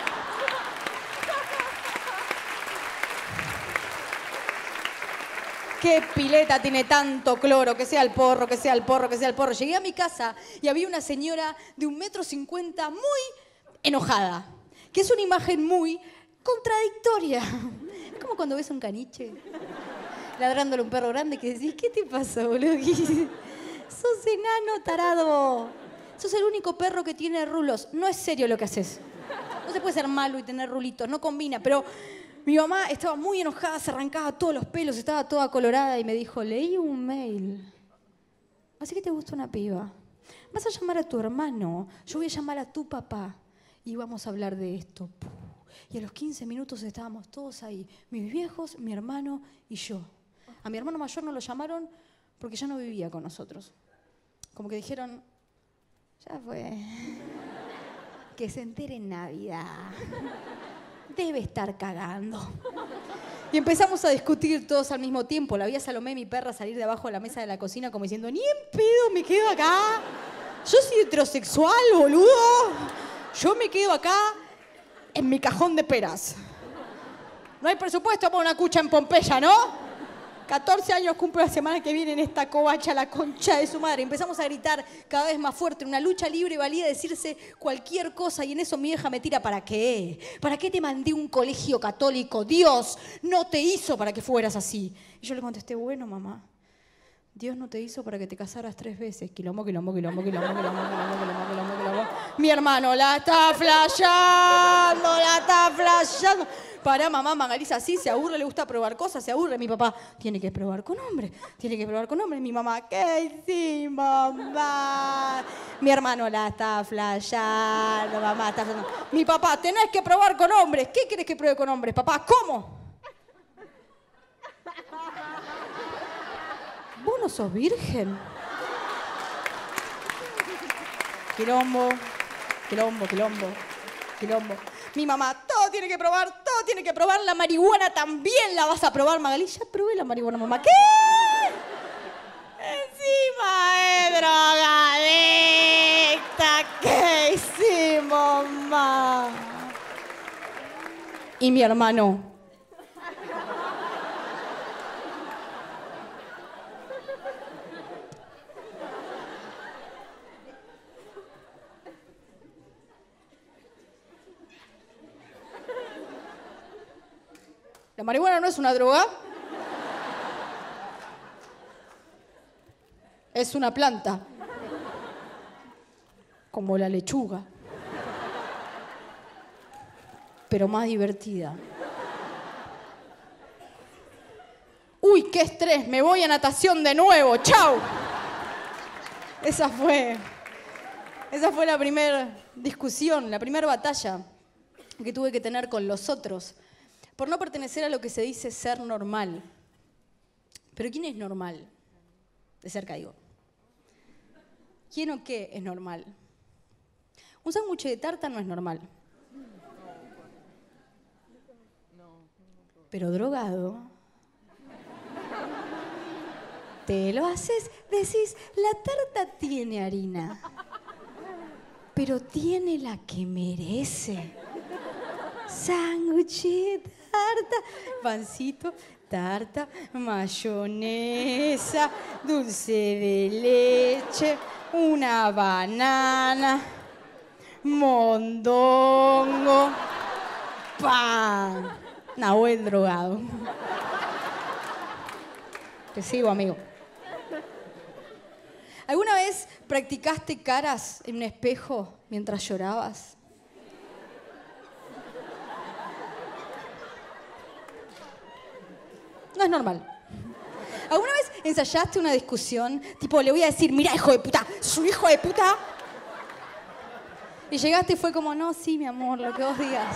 ¿Qué pileta tiene tanto cloro? Que sea el porro, que sea el porro, que sea el porro. Llegué a mi casa y había una señora de un metro cincuenta muy enojada, que es una imagen muy contradictoria. Es como cuando ves un caniche ladrándole a un perro grande que decís, ¿qué te pasa, boludo? Sos enano, tarado. Sos el único perro que tiene rulos. No es serio lo que haces. No se puede ser malo y tener rulitos, no combina. Pero mi mamá estaba muy enojada, se arrancaba todos los pelos, estaba toda colorada y me dijo, leí un mail. Así que te gusta una piba. Vas a llamar a tu hermano, yo voy a llamar a tu papá y vamos a hablar de esto. Y a los quince minutos estábamos todos ahí, mis viejos, mi hermano y yo. A mi hermano mayor no lo llamaron porque ya no vivía con nosotros. Como que dijeron, ya fue, que se entere en Navidad. Debe estar cagando. Y empezamos a discutir todos al mismo tiempo. La vi a Salomé, mi perra, salir de abajo de la mesa de la cocina como diciendo, ni en pedo me quedo acá. Yo soy heterosexual, boludo. Yo me quedo acá en mi cajón de peras. No hay presupuesto para una cucha en Pompeya, ¿no? catorce años cumple la semana que viene en esta covacha, la concha de su madre. Empezamos a gritar cada vez más fuerte, una lucha libre valía decirse cualquier cosa y en eso mi vieja me tira, ¿para qué? ¿Para qué te mandé a un colegio católico? Dios no te hizo para que fueras así. Y yo le contesté, bueno, mamá, Dios no te hizo para que te casaras tres veces. Quilombo, quilombo, quilombo, quilombo, quilombo, quilombo, quilombo, quilombo, quilombo. Mi hermano la está flasheando, la está flasheando. Pará, mamá, Magalí, así, se aburre, le gusta probar cosas, se aburre. Mi papá, tiene que probar con hombres, tiene que probar con hombres. Mi mamá, ¿qué hicimos, mamá? Mi hermano la está flasheando, mamá, está flasheando. Mi papá, tenés que probar con hombres. ¿Qué querés que pruebe con hombres, papá? ¿Cómo? ¿Vos no sos virgen? Quilombo, quilombo, quilombo, quilombo. Mi mamá, todo tiene que probar, todo tiene que probar. La marihuana también la vas a probar, Magalí. Ya probé la marihuana, mamá. ¿Qué? Encima es drogadicta. ¿Qué hicimos, mamá? Y mi hermano. ¿La marihuana no es una droga? Es una planta. Como la lechuga. Pero más divertida. Uy, qué estrés, me voy a natación de nuevo, chau. Esa fue, esa fue la primera discusión, la primera batalla que tuve que tener con los otros, por no pertenecer a lo que se dice ser normal. Pero ¿quién es normal? De cerca digo. ¿Quién o qué es normal? Un sándwich de tarta no es normal. Pero drogado, te lo haces, decís, la tarta tiene harina, pero tiene la que merece. Sándwich de tarta, pancito, tarta, mayonesa, dulce de leche, una banana, mondongo, pan. Nahuel drogado. Te sigo, amigo. ¿Alguna vez practicaste caras en un espejo mientras llorabas? No es normal. ¿Alguna vez ensayaste una discusión? Tipo, le voy a decir, mira, hijo de puta, su hijo de puta. Y llegaste y fue como, no, sí, mi amor, lo que vos digas.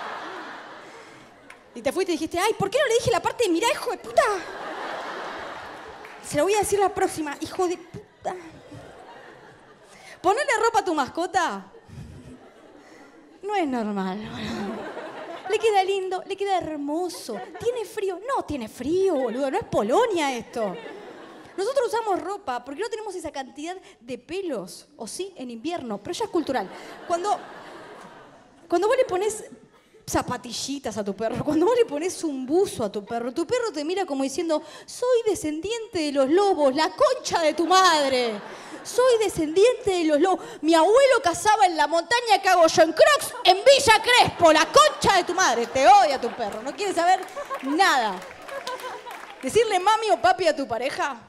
Y te fuiste y dijiste, ay, ¿por qué no le dije la parte de mirá, hijo de puta? Se lo voy a decir la próxima, hijo de puta. ¿Ponerle ropa a tu mascota? No es normal. Le queda lindo, le queda hermoso. ¿Tiene frío? No tiene frío, boludo. No es Polonia esto. Nosotros usamos ropa porque no tenemos esa cantidad de pelos. O sí, en invierno, pero ya es cultural. Cuando, cuando vos le pones zapatillitas a tu perro, cuando vos le pones un buzo a tu perro, tu perro te mira como diciendo, soy descendiente de los lobos, la concha de tu madre. Soy descendiente de los lobos. Mi abuelo cazaba en la montaña que hago yo en Crocs, en Villa Crespo, la concha de tu madre. Te odia tu perro, no quiere saber nada. Decirle mami o papi a tu pareja.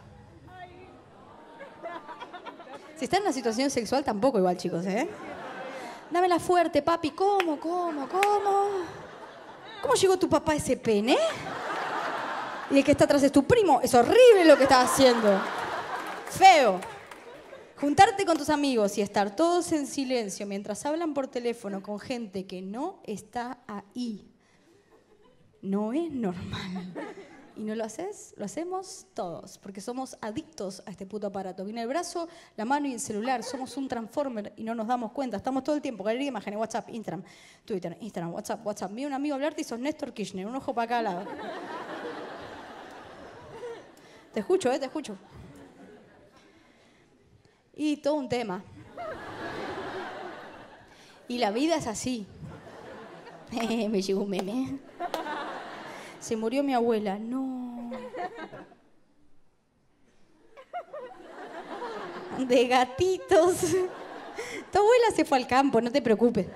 Si está en una situación sexual, tampoco igual, chicos, ¿eh? Dámela fuerte, papi. ¿Cómo, cómo, cómo? ¿Cómo llegó tu papá a ese pene? Y el que está atrás es tu primo. Es horrible lo que estás haciendo. Feo. Juntarte con tus amigos y estar todos en silencio mientras hablan por teléfono con gente que no está ahí. No es normal. Y no lo haces, lo hacemos todos, porque somos adictos a este puto aparato. Viene el brazo, la mano y el celular. Somos un transformer y no nos damos cuenta. Estamos todo el tiempo, galería de imágenes, WhatsApp, Instagram, Twitter, Instagram, WhatsApp, WhatsApp. Vi un amigo hablarte y sos Néstor Kirchner, un ojo para cada lado. Te escucho, ¿eh? Te escucho. Y todo un tema. Y la vida es así. Me llegó un meme. Se murió mi abuela. No. De gatitos. Tu abuela se fue al campo, no te preocupes.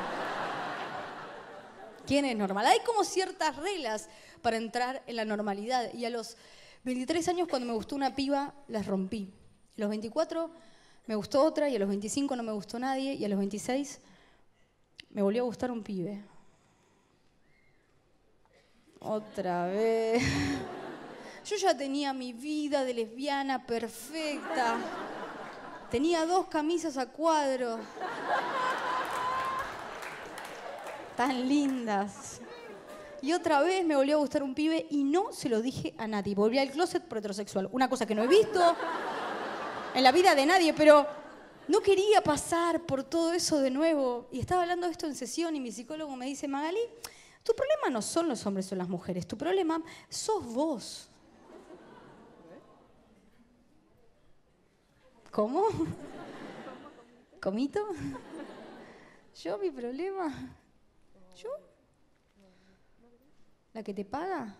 ¿Quién es normal? Hay como ciertas reglas para entrar en la normalidad. Y a los veintitrés años, cuando me gustó una piba, las rompí. A los veinticuatro me gustó otra y a los veinticinco no me gustó nadie. Y a los veintiséis me volvió a gustar un pibe. Otra vez. Yo ya tenía mi vida de lesbiana perfecta. Tenía dos camisas a cuadro. Tan lindas. Y otra vez me volvió a gustar un pibe y no se lo dije a nadie. Volví al closet por heterosexual. Una cosa que no he visto en la vida de nadie, pero no quería pasar por todo eso de nuevo. Y estaba hablando de esto en sesión y mi psicólogo me dice, Magali, tu problema no son los hombres o las mujeres, tu problema sos vos. ¿Cómo? ¿Comito? ¿Yo, mi problema? ¿Yo? ¿La que te paga?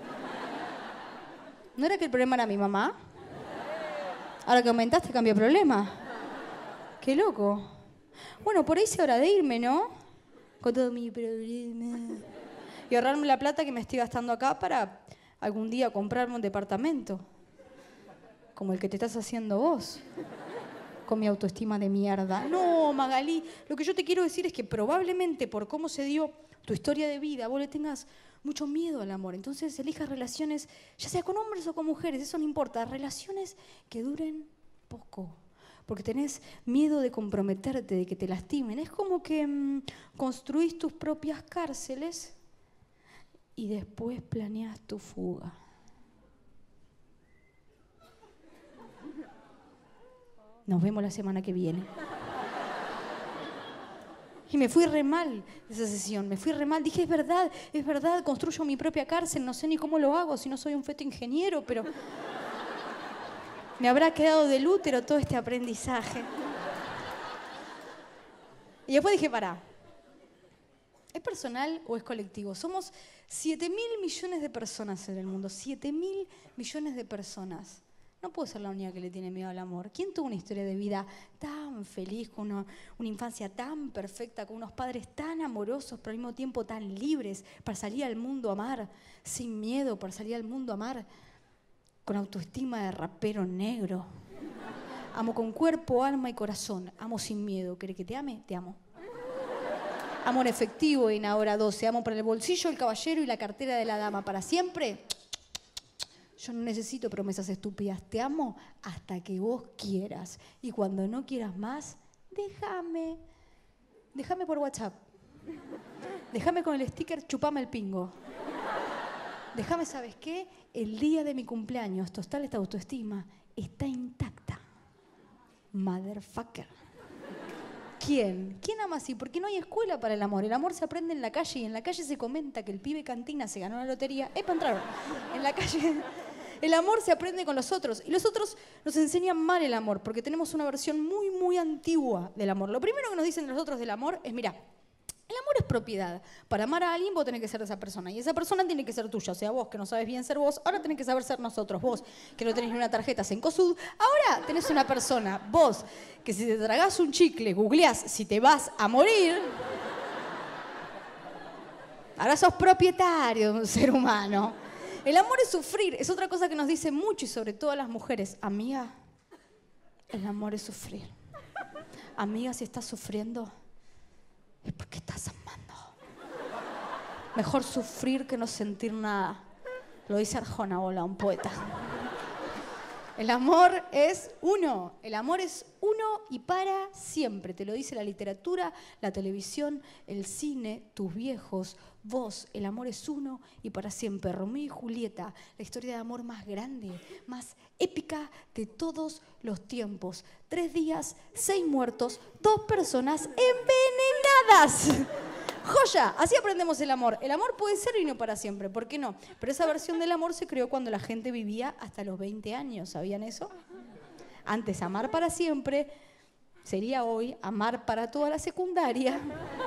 ¿No era que el problema era mi mamá? Ahora que aumentaste, cambió el problema. Qué loco. Bueno, por ahí se hora de irme, ¿no? Con todo mi problema. Y ahorrarme la plata que me estoy gastando acá para algún día comprarme un departamento. Como el que te estás haciendo vos. Con mi autoestima de mierda. No, Magalí. Lo que yo te quiero decir es que probablemente por cómo se dio tu historia de vida, vos le tengas mucho miedo al amor. Entonces elijas relaciones, ya sea con hombres o con mujeres, eso no importa. Relaciones que duren poco. Porque tenés miedo de comprometerte, de que te lastimen. Es como que mmm, construís tus propias cárceles y después planeás tu fuga. Nos vemos la semana que viene. Y me fui re mal de esa sesión, me fui re mal. Dije, es verdad, es verdad, construyo mi propia cárcel, no sé ni cómo lo hago, si no soy un feto ingeniero, pero me habrá quedado del útero todo este aprendizaje. Y después dije, pará, ¿es personal o es colectivo? Somos siete mil millones de personas en el mundo, siete mil millones de personas. No puedo ser la única que le tiene miedo al amor. ¿Quién tuvo una historia de vida tan feliz, con una, una infancia tan perfecta, con unos padres tan amorosos, pero al mismo tiempo tan libres, para salir al mundo a amar, sin miedo, para salir al mundo a amar, con autoestima de rapero negro? Amo con cuerpo, alma y corazón. Amo sin miedo. ¿Querés que te ame? Te amo. Amor efectivo en ahora doce. Amo para el bolsillo, el caballero y la cartera de la dama. ¿Para siempre? Yo no necesito promesas estúpidas. Te amo hasta que vos quieras. Y cuando no quieras más, déjame. Déjame por WhatsApp. Déjame con el sticker, chupame el pingo. Déjame, ¿sabes qué? El día de mi cumpleaños, total, esta autoestima está intacta. Motherfucker. ¿Quién? ¿Quién ama así? Porque no hay escuela para el amor. El amor se aprende en la calle y en la calle se comenta que el pibe cantina se ganó la lotería. ¡Epa, entraron! En la calle... El amor se aprende con los otros. Y los otros nos enseñan mal el amor porque tenemos una versión muy, muy antigua del amor. Lo primero que nos dicen los otros del amor es, mira, el amor es propiedad. Para amar a alguien vos tenés que ser de esa persona. Y esa persona tiene que ser tuya. O sea, vos que no sabes bien ser vos, ahora tenés que saber ser nosotros. Vos que no tenés ni una tarjeta Cencosud, ahora tenés una persona. Vos que si te tragás un chicle, googleás si te vas a morir, ahora sos propietario de un ser humano. El amor es sufrir. Es otra cosa que nos dicen mucho y sobre todo a las mujeres. Amiga, el amor es sufrir. Amiga, si estás sufriendo, es porque estás amando. Mejor sufrir que no sentir nada. Lo dice Arjona Ola, un poeta. El amor es uno. El amor es uno y para siempre. Te lo dice la literatura, la televisión, el cine, tus viejos, vos. El amor es uno y para siempre. Romeo y Julieta, la historia de amor más grande, más épica de todos los tiempos. Tres días, seis muertos, dos personas envenenadas. ¡Joya! Así aprendemos el amor. El amor puede ser y no para siempre, ¿por qué no? Pero esa versión del amor se creó cuando la gente vivía hasta los veinte años, ¿sabían eso? Antes amar para siempre sería hoy amar para toda la secundaria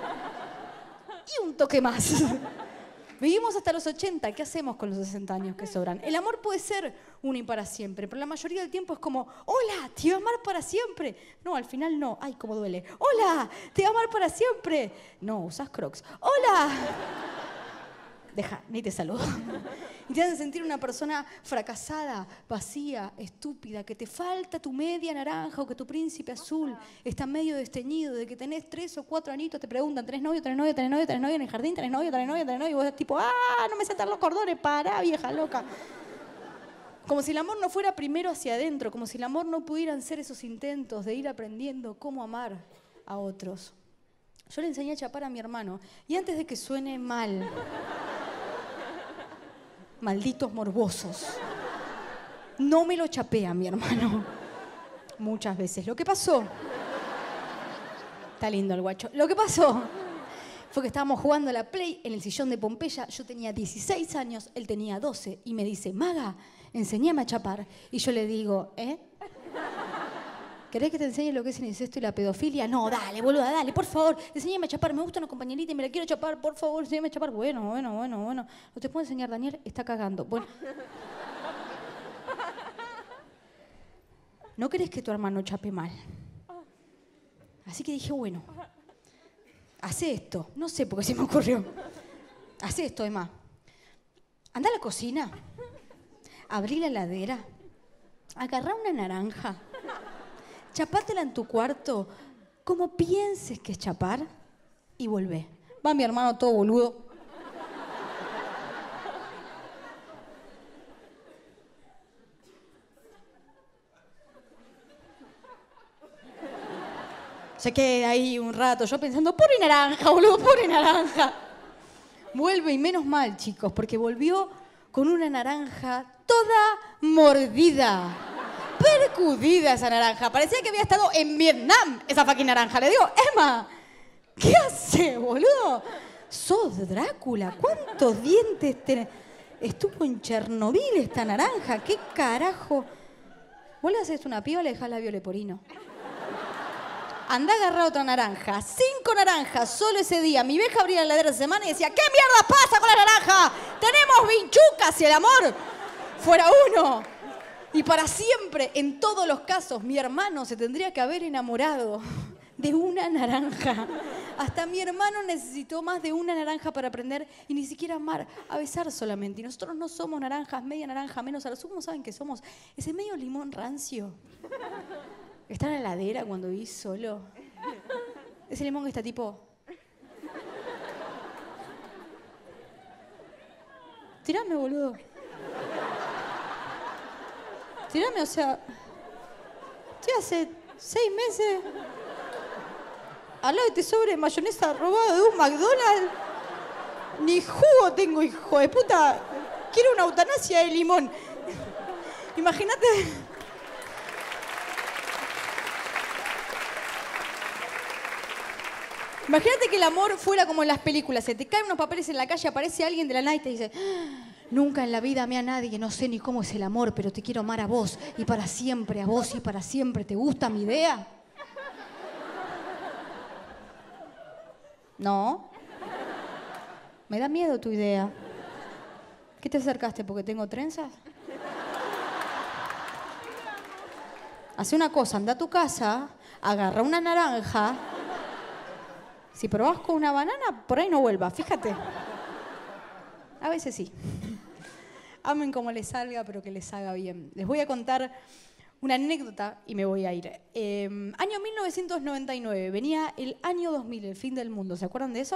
y un toque más. Vivimos hasta los ochenta, ¿qué hacemos con los sesenta años que sobran? El amor puede ser uno y para siempre, pero la mayoría del tiempo es como, hola, te voy a amar para siempre. No, al final no, ay, cómo duele. Hola, te voy a amar para siempre. No, usás Crocs. Hola. Deja, ni te saludo. Y te hacen sentir una persona fracasada, vacía, estúpida, que te falta tu media naranja o que tu príncipe azul está medio desteñido, de que tenés tres o cuatro añitos, te preguntan, ¿tenés novio, tenés novio, tenés novio, tenés novio en el jardín, tenés novio, tenés novio, tenés novio? Y vos estás tipo, ¡ah, no me saltan los cordones! ¡Pará, vieja loca! Como si el amor no fuera primero hacia adentro, como si el amor no pudieran ser esos intentos de ir aprendiendo cómo amar a otros. Yo le enseñé a chapar a mi hermano, y antes de que suene mal... Malditos morbosos. No me lo chapé a mi hermano. Muchas veces. Lo que pasó... Está lindo el guacho. Lo que pasó fue que estábamos jugando a la Play en el sillón de Pompeya. Yo tenía dieciséis años, él tenía doce. Y me dice, Maga, enseñame a chapar. Y yo le digo, ¿eh? ¿Querés que te enseñe lo que es el incesto y la pedofilia? No, dale, boluda, dale, por favor, enséñame a chapar. Me gusta una compañerita y me la quiero chapar, por favor, enséñame a chapar. Bueno, bueno, bueno, bueno. ¿No te puedo enseñar, Daniel? Está cagando. Bueno. ¿No querés que tu hermano chape mal? Así que dije, bueno, hace esto. No sé por qué se me ocurrió. Hace esto, Emma. Anda a la cocina, abrí la heladera, agarrá una naranja, chapátela en tu cuarto como pienses que es chapar y volvé. Va mi hermano todo boludo. Se queda ahí un rato, yo pensando, pobre naranja, boludo, pobre naranja. Vuelve y menos mal, chicos, porque volvió con una naranja toda mordida, percudida esa naranja. Parecía que había estado en Vietnam esa fucking naranja. Le digo, Emma, ¿qué hace, boludo? Sos Drácula, ¿cuántos dientes tenés? Estuvo en Chernobyl esta naranja, ¿qué carajo? Vos le haces una piba, le dejás labio leporino. Andá a agarrar otra naranja. Cinco naranjas solo ese día. Mi vieja abría la heladera de semana y decía, ¿qué mierda pasa con la naranja? Tenemos vinchucas y el amor fuera uno. Y para siempre, en todos los casos, mi hermano se tendría que haber enamorado de una naranja. Hasta mi hermano necesitó más de una naranja para aprender y ni siquiera amar, a besar solamente. Y nosotros no somos naranjas, media naranja, menos a lo sumo, ¿saben qué somos? Ese medio limón rancio. Está en la heladera cuando vivís solo. Ese limón que está tipo... Tirame, boludo. Tirame, o sea... Estoy hace seis meses... Al lado de este sobre mayonesa robada de un McDonald's. Ni jugo tengo, hijo de puta. Quiero una eutanasia de limón. Imagínate... Imagínate que el amor fuera como en las películas. Se te caen unos papeles en la calle, aparece alguien de la nada y te dice, nunca en la vida amé a nadie, no sé ni cómo es el amor, pero te quiero amar a vos y para siempre, a vos y para siempre. ¿Te gusta mi idea? No. Me da miedo tu idea. ¿Qué te acercaste? ¿Porque tengo trenzas? Hace una cosa, anda a tu casa, agarra una naranja. Si probás con una banana, por ahí no vuelva, fíjate. A veces sí. Amen como les salga, pero que les haga bien. Les voy a contar una anécdota y me voy a ir. Eh, año mil novecientos noventa y nueve, venía el año dos mil, el fin del mundo. ¿Se acuerdan de eso?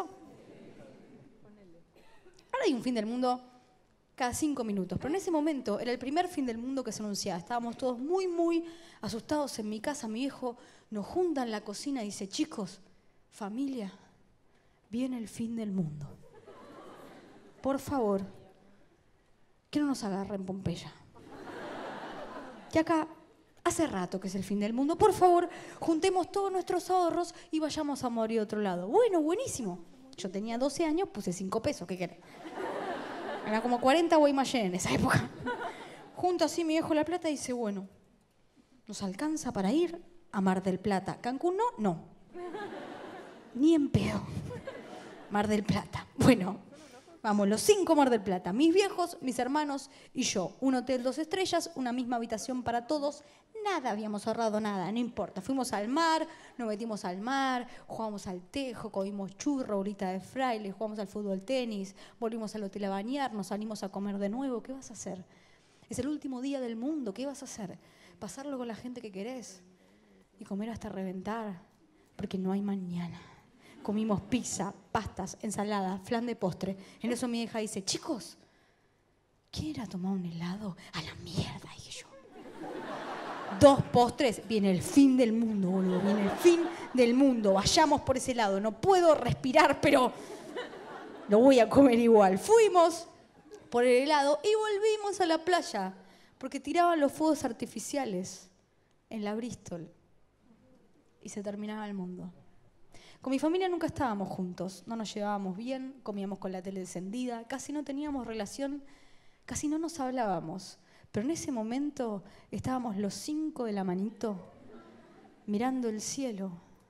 Ahora hay un fin del mundo cada cinco minutos, pero en ese momento era el primer fin del mundo que se anunciaba. Estábamos todos muy, muy asustados en mi casa. Mi viejo nos junta en la cocina y dice, chicos, familia, viene el fin del mundo. Por favor, que no nos agarren Pompeya. Que acá hace rato que es el fin del mundo. Por favor, juntemos todos nuestros ahorros y vayamos a morir a otro lado. Bueno, buenísimo. Yo tenía doce años, puse cinco pesos, ¿qué querés? Era como cuarenta Guaymallén en esa época. Junto así mi viejo la plata y dice, bueno, ¿nos alcanza para ir a Mar del Plata? ¿Cancún no? No. Ni en pedo. Mar del Plata. Bueno, vamos, los cinco Mar del Plata. Mis viejos, mis hermanos y yo. Un hotel dos estrellas, una misma habitación para todos. Nada habíamos ahorrado, nada, no importa. Fuimos al mar, nos metimos al mar, jugamos al tejo, comimos churro, bolita de fraile, jugamos al fútbol tenis, volvimos al hotel a bañarnos, salimos a comer de nuevo. ¿Qué vas a hacer? Es el último día del mundo. ¿Qué vas a hacer? Pasarlo con la gente que querés y comer hasta reventar, porque no hay mañana. Comimos pizza, pastas, ensalada, flan de postre. En eso mi hija dice, chicos, ¿quién ir a tomar un helado? A la mierda, dije yo. Dos postres, viene el fin del mundo, boludo. Viene el fin del mundo. Vayamos por ese lado. No puedo respirar, pero lo voy a comer igual. Fuimos por el helado y volvimos a la playa, porque tiraban los fuegos artificiales en la Bristol. Y se terminaba el mundo. Con mi familia nunca estábamos juntos, no nos llevábamos bien, comíamos con la tele encendida, casi no teníamos relación, casi no nos hablábamos. Pero en ese momento estábamos los cinco de la manito, mirando el cielo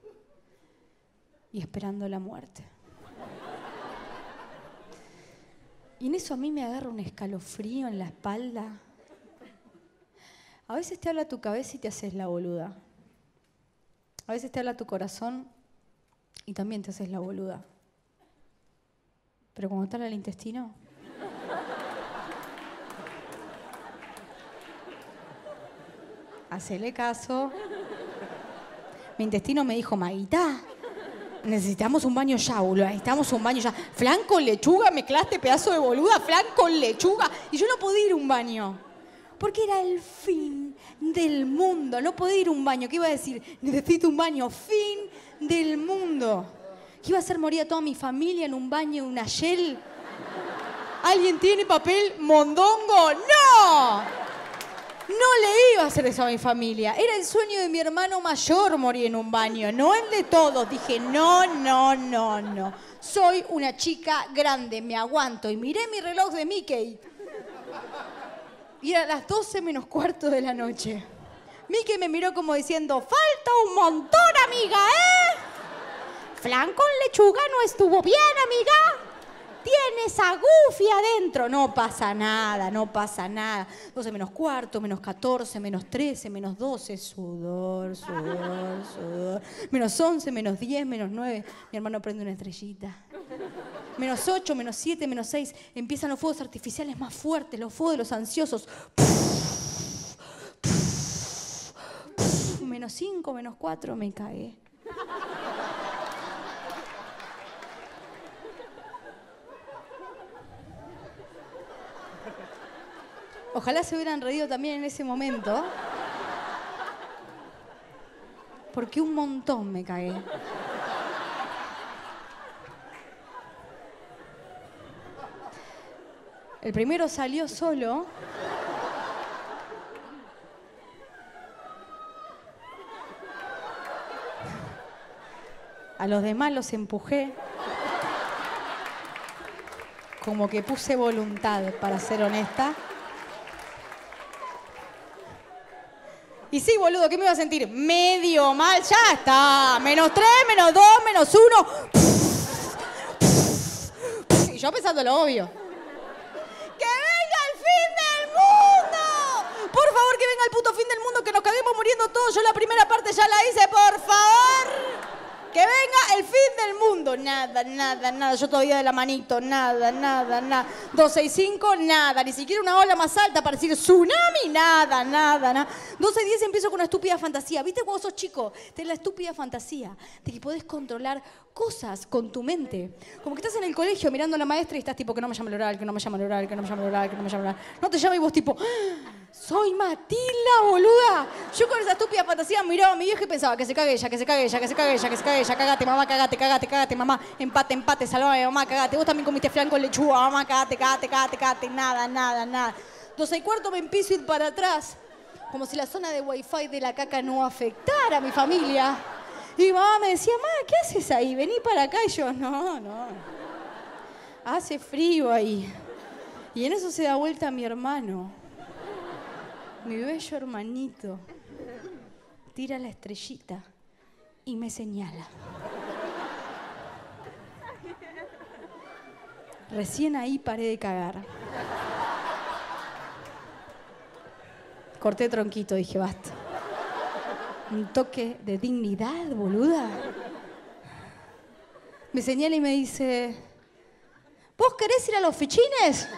y esperando la muerte. Y en eso a mí me agarra un escalofrío en la espalda. A veces te habla tu cabeza y te haces la boluda. A veces te habla tu corazón y también te haces la boluda. Pero cuando te habla el intestino, hacele caso. Mi intestino me dijo, Maguita, necesitamos un baño ya, boludo. Necesitamos un baño ya. Flan con lechuga, mezclaste pedazo de boluda, flan con lechuga. Y yo no podía ir a un baño. Porque era el fin del mundo. No podía ir a un baño. ¿Qué iba a decir? Necesito un baño. Fin del mundo. ¿Qué iba a hacer morir a toda mi familia en un baño de una Shell? ¿Alguien tiene papel mondongo? ¡No! No le iba a hacer eso a mi familia. Era el sueño de mi hermano mayor morir en un baño, no el de todos. Dije, no, no, no, no. Soy una chica grande, me aguanto. Y miré mi reloj de Mickey. Y era las doce menos cuarto de la noche. Mickey me miró como diciendo, falta un montón, amiga, ¿eh? Flan con lechuga no estuvo bien, amiga. Tienes a Goofy adentro. No pasa nada, no pasa nada. doce menos cuarto, menos catorce, menos trece, menos doce. Sudor, sudor, sudor. Menos once, menos diez, menos nueve. Mi hermano prende una estrellita. Menos ocho, menos siete, menos seis. Empiezan los fuegos artificiales más fuertes, los fuegos de los ansiosos. Menos cinco, menos cuatro, me cagué. Ojalá se hubieran reído también en ese momento. Porque un montón me cagué. El primero salió solo. A los demás los empujé. Como que puse voluntad, para ser honesta. Y sí, boludo, ¿qué me iba a sentir? Medio mal, ya está. Menos tres, menos dos, menos uno. Y yo pensando lo obvio. ¡Que venga el fin del mundo! Por favor, que venga el puto fin del mundo, que nos caguemos muriendo todos. Yo la primera parte ya la hice, por favor. Que venga el fin del mundo. Nada, nada, nada. Yo todavía de la manito. Nada, nada, nada. doce y cinco, nada. Ni siquiera una ola más alta para decir tsunami. Nada, nada, nada. doce y diez empiezo con una estúpida fantasía. ¿Viste cuando sos chico? Tenés la estúpida fantasía de que podés controlar cosas con tu mente. Como que estás en el colegio mirando a la maestra y estás tipo que no me llama el oral, que no me llama el oral, que no me llama el oral, que no me llama el oral. No te llama y vos tipo... Soy Matilda, boluda. Yo con esa estúpida fantasía miraba a mi vieja y pensaba que se cague ella, que se cague ella, que se cague ella, que se cague ella. Cagate, mamá, cagate, cagate, cagate, mamá. Empate, empate, salvame, mamá, cagate. Vos también comiste flan con lechuga, mamá, cagate, cagate, cagate, cagate. Nada, nada, nada. doce y cuarto me empiezo a ir para atrás. Como si la zona de wifi de la caca no afectara a mi familia. Y mi mamá me decía, mamá, ¿qué haces ahí? Vení para acá. Y yo, no, no. Hace frío ahí. Y en eso se da vuelta mi hermano. Mi bello hermanito tira la estrellita y me señala. Recién ahí paré de cagar. Corté tronquito, dije, basta. Un toque de dignidad, boluda. Me señala y me dice, ¿vos querés ir a los fichines?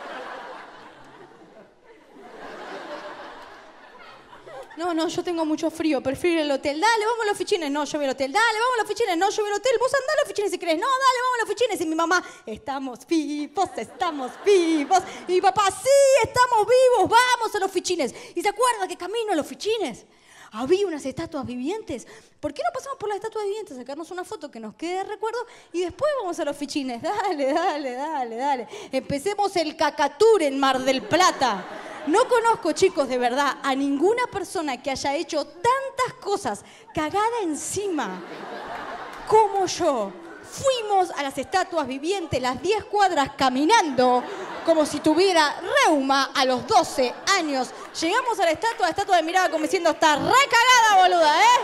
No, no, yo tengo mucho frío, prefiero el hotel. Dale, vamos a los fichines. No, yo voy al hotel. Dale, vamos a los fichines. No, yo voy al hotel. Vos andá a los fichines si querés. No, dale, vamos a los fichines. Y mi mamá, estamos vivos, estamos vivos. Y mi papá, sí, estamos vivos, vamos a los fichines. Y se acuerda que camino a los fichines había unas estatuas vivientes. ¿Por qué no pasamos por las estatuas vivientes? Sacarnos una foto que nos quede de recuerdo y después vamos a los fichines. Dale, dale, dale, dale. Empecemos el cacatur en Mar del Plata. No conozco, chicos, de verdad, a ninguna persona que haya hecho tantas cosas cagada encima como yo. Fuimos a las estatuas vivientes las diez cuadras caminando como si tuviera reuma a los doce años. Llegamos a la estatua, la estatua me miraba como diciendo, estás re cagada, boluda, ¿eh?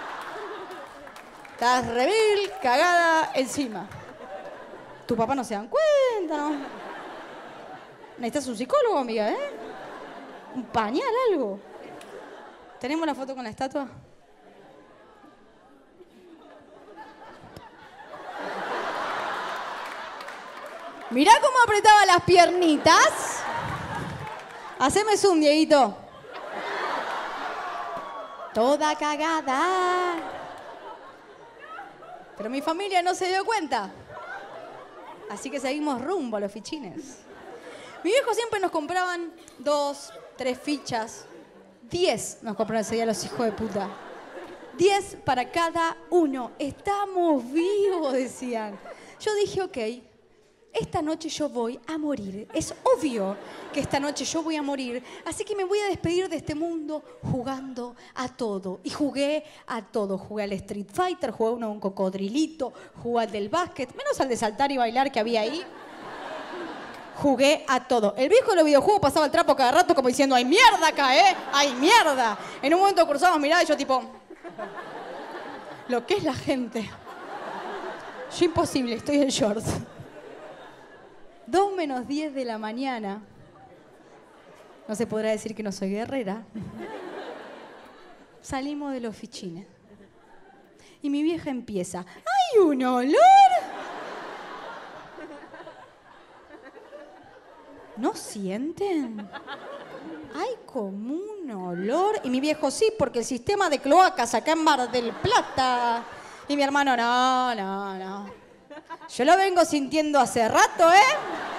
Estás re vil, cagada encima. Tu papá no se dan cuenta, ¿no? Necesitas un psicólogo, amiga, ¿eh? Un pañal, algo. ¿Tenemos la foto con la estatua? Mirá cómo apretaba las piernitas. Haceme zoom, Dieguito. Toda cagada. Pero mi familia no se dio cuenta. Así que seguimos rumbo a los fichines. Mi viejo siempre nos compraban dos, tres fichas. Diez nos compraron ese día los hijos de puta. Diez para cada uno. Estamos vivos, decían. Yo dije, ok, esta noche yo voy a morir. Es obvio que esta noche yo voy a morir. Así que me voy a despedir de este mundo jugando a todo. Y jugué a todo. Jugué al Street Fighter, jugué uno a un cocodrilito, jugué al del básquet, menos al de saltar y bailar que había ahí. Jugué a todo. El viejo de los videojuegos pasaba el trapo cada rato como diciendo, ¡ay, mierda acá, eh! ¡Ay, mierda! En un momento cruzamos miradas y yo tipo... Lo que es la gente. Yo imposible, estoy en shorts. Dos menos diez de la mañana. No se podrá decir que no soy guerrera. Salimos de los fichines. Y mi vieja empieza. ¡Hay un olor! ¿No sienten? Hay como un olor. Y mi viejo, sí, porque el sistema de cloacas acá en Mar del Plata. Y mi hermano, no, no, no. Yo lo vengo sintiendo hace rato, ¿eh?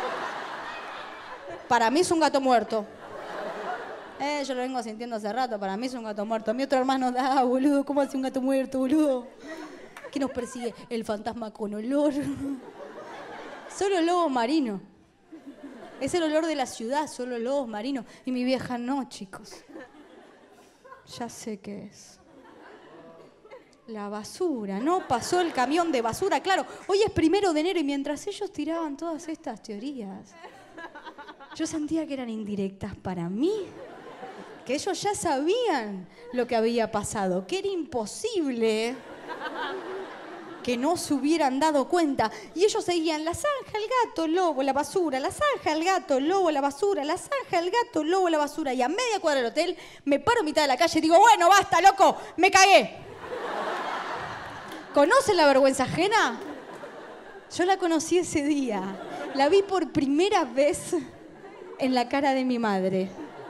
Para mí es un gato muerto. Eh, yo lo vengo sintiendo hace rato. Para mí es un gato muerto. Mi otro hermano, da, boludo, ¿cómo hace un gato muerto, boludo? ¿Qué nos persigue? El fantasma con olor. Solo lobo marino. Es el olor de la ciudad, solo lobos marinos. Y mi vieja, no, chicos. Ya sé qué es. La basura, ¿no? Pasó el camión de basura. Claro, hoy es primero de enero y mientras ellos tiraban todas estas teorías, yo sentía que eran indirectas para mí. Que ellos ya sabían lo que había pasado, que era imposible que no se hubieran dado cuenta. Y ellos seguían, la zanja, el gato, el lobo, la basura, la zanja, el gato, el lobo, la basura, la zanja, el gato, el lobo, la basura. Y a media cuadra del hotel me paro a mitad de la calle y digo, bueno, basta, loco, me cagué. ¿Conocen la vergüenza ajena? Yo la conocí ese día. La vi por primera vez en la cara de mi madre.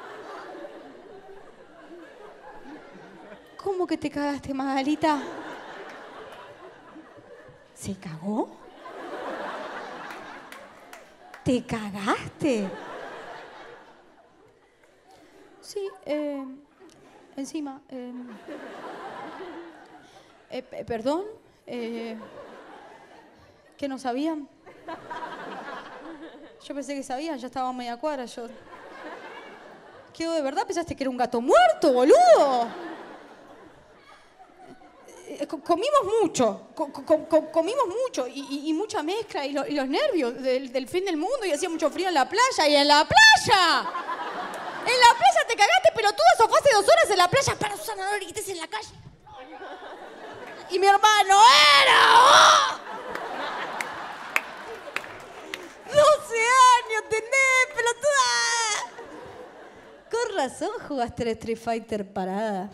¿Cómo que te cagaste, Magalita? ¿Se cagó? ¿Te cagaste? Sí, eh, encima. Eh, eh, ¿Perdón? Eh, ¿Qué no sabían? Yo pensé que sabían, ya estaba a media cuadra, yo... ¿Qué, de verdad pensaste que era un gato muerto, boludo? Comimos mucho, co co co comimos mucho y, y, y mucha mezcla y, lo, y los nervios del, del fin del mundo y hacía mucho frío en la playa. ¡Y en la playa! ¡En la playa te cagaste, pelotudo! Eso fue hace dos horas en la playa. Para, Susana, no grites en la calle. Y mi hermano, ¡era! ¡Oh! doce años tenés, pelotuda. Con razón jugaste al Street Fighter parada.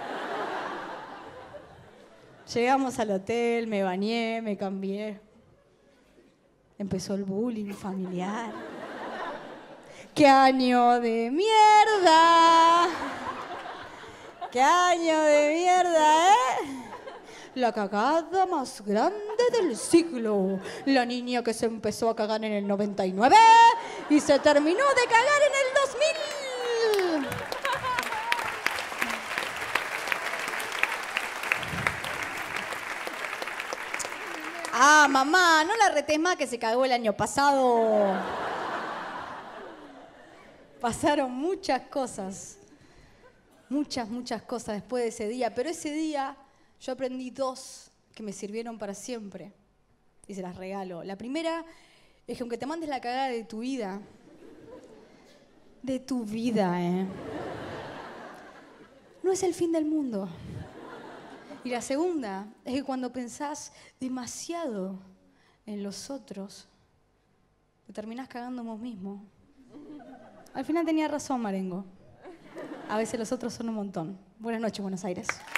Llegamos al hotel, me bañé, me cambié. Empezó el bullying familiar. ¡Qué año de mierda! ¡Qué año de mierda, eh! La cagada más grande del siglo. La niña que se empezó a cagar en el noventa y nueve y se terminó de cagar en el dos mil. Ah, mamá, no la retés más que se cagó el año pasado. Pasaron muchas cosas. Muchas, muchas cosas después de ese día. Pero ese día yo aprendí dos que me sirvieron para siempre. Y se las regalo. La primera es que aunque te mandes la cagada de tu vida, de tu vida, ¿eh? No es el fin del mundo. Y la segunda es que cuando pensás demasiado en los otros, te terminás cagando vos mismo. Al final tenía razón, Marengo. A veces los otros son un montón. Buenas noches, Buenos Aires.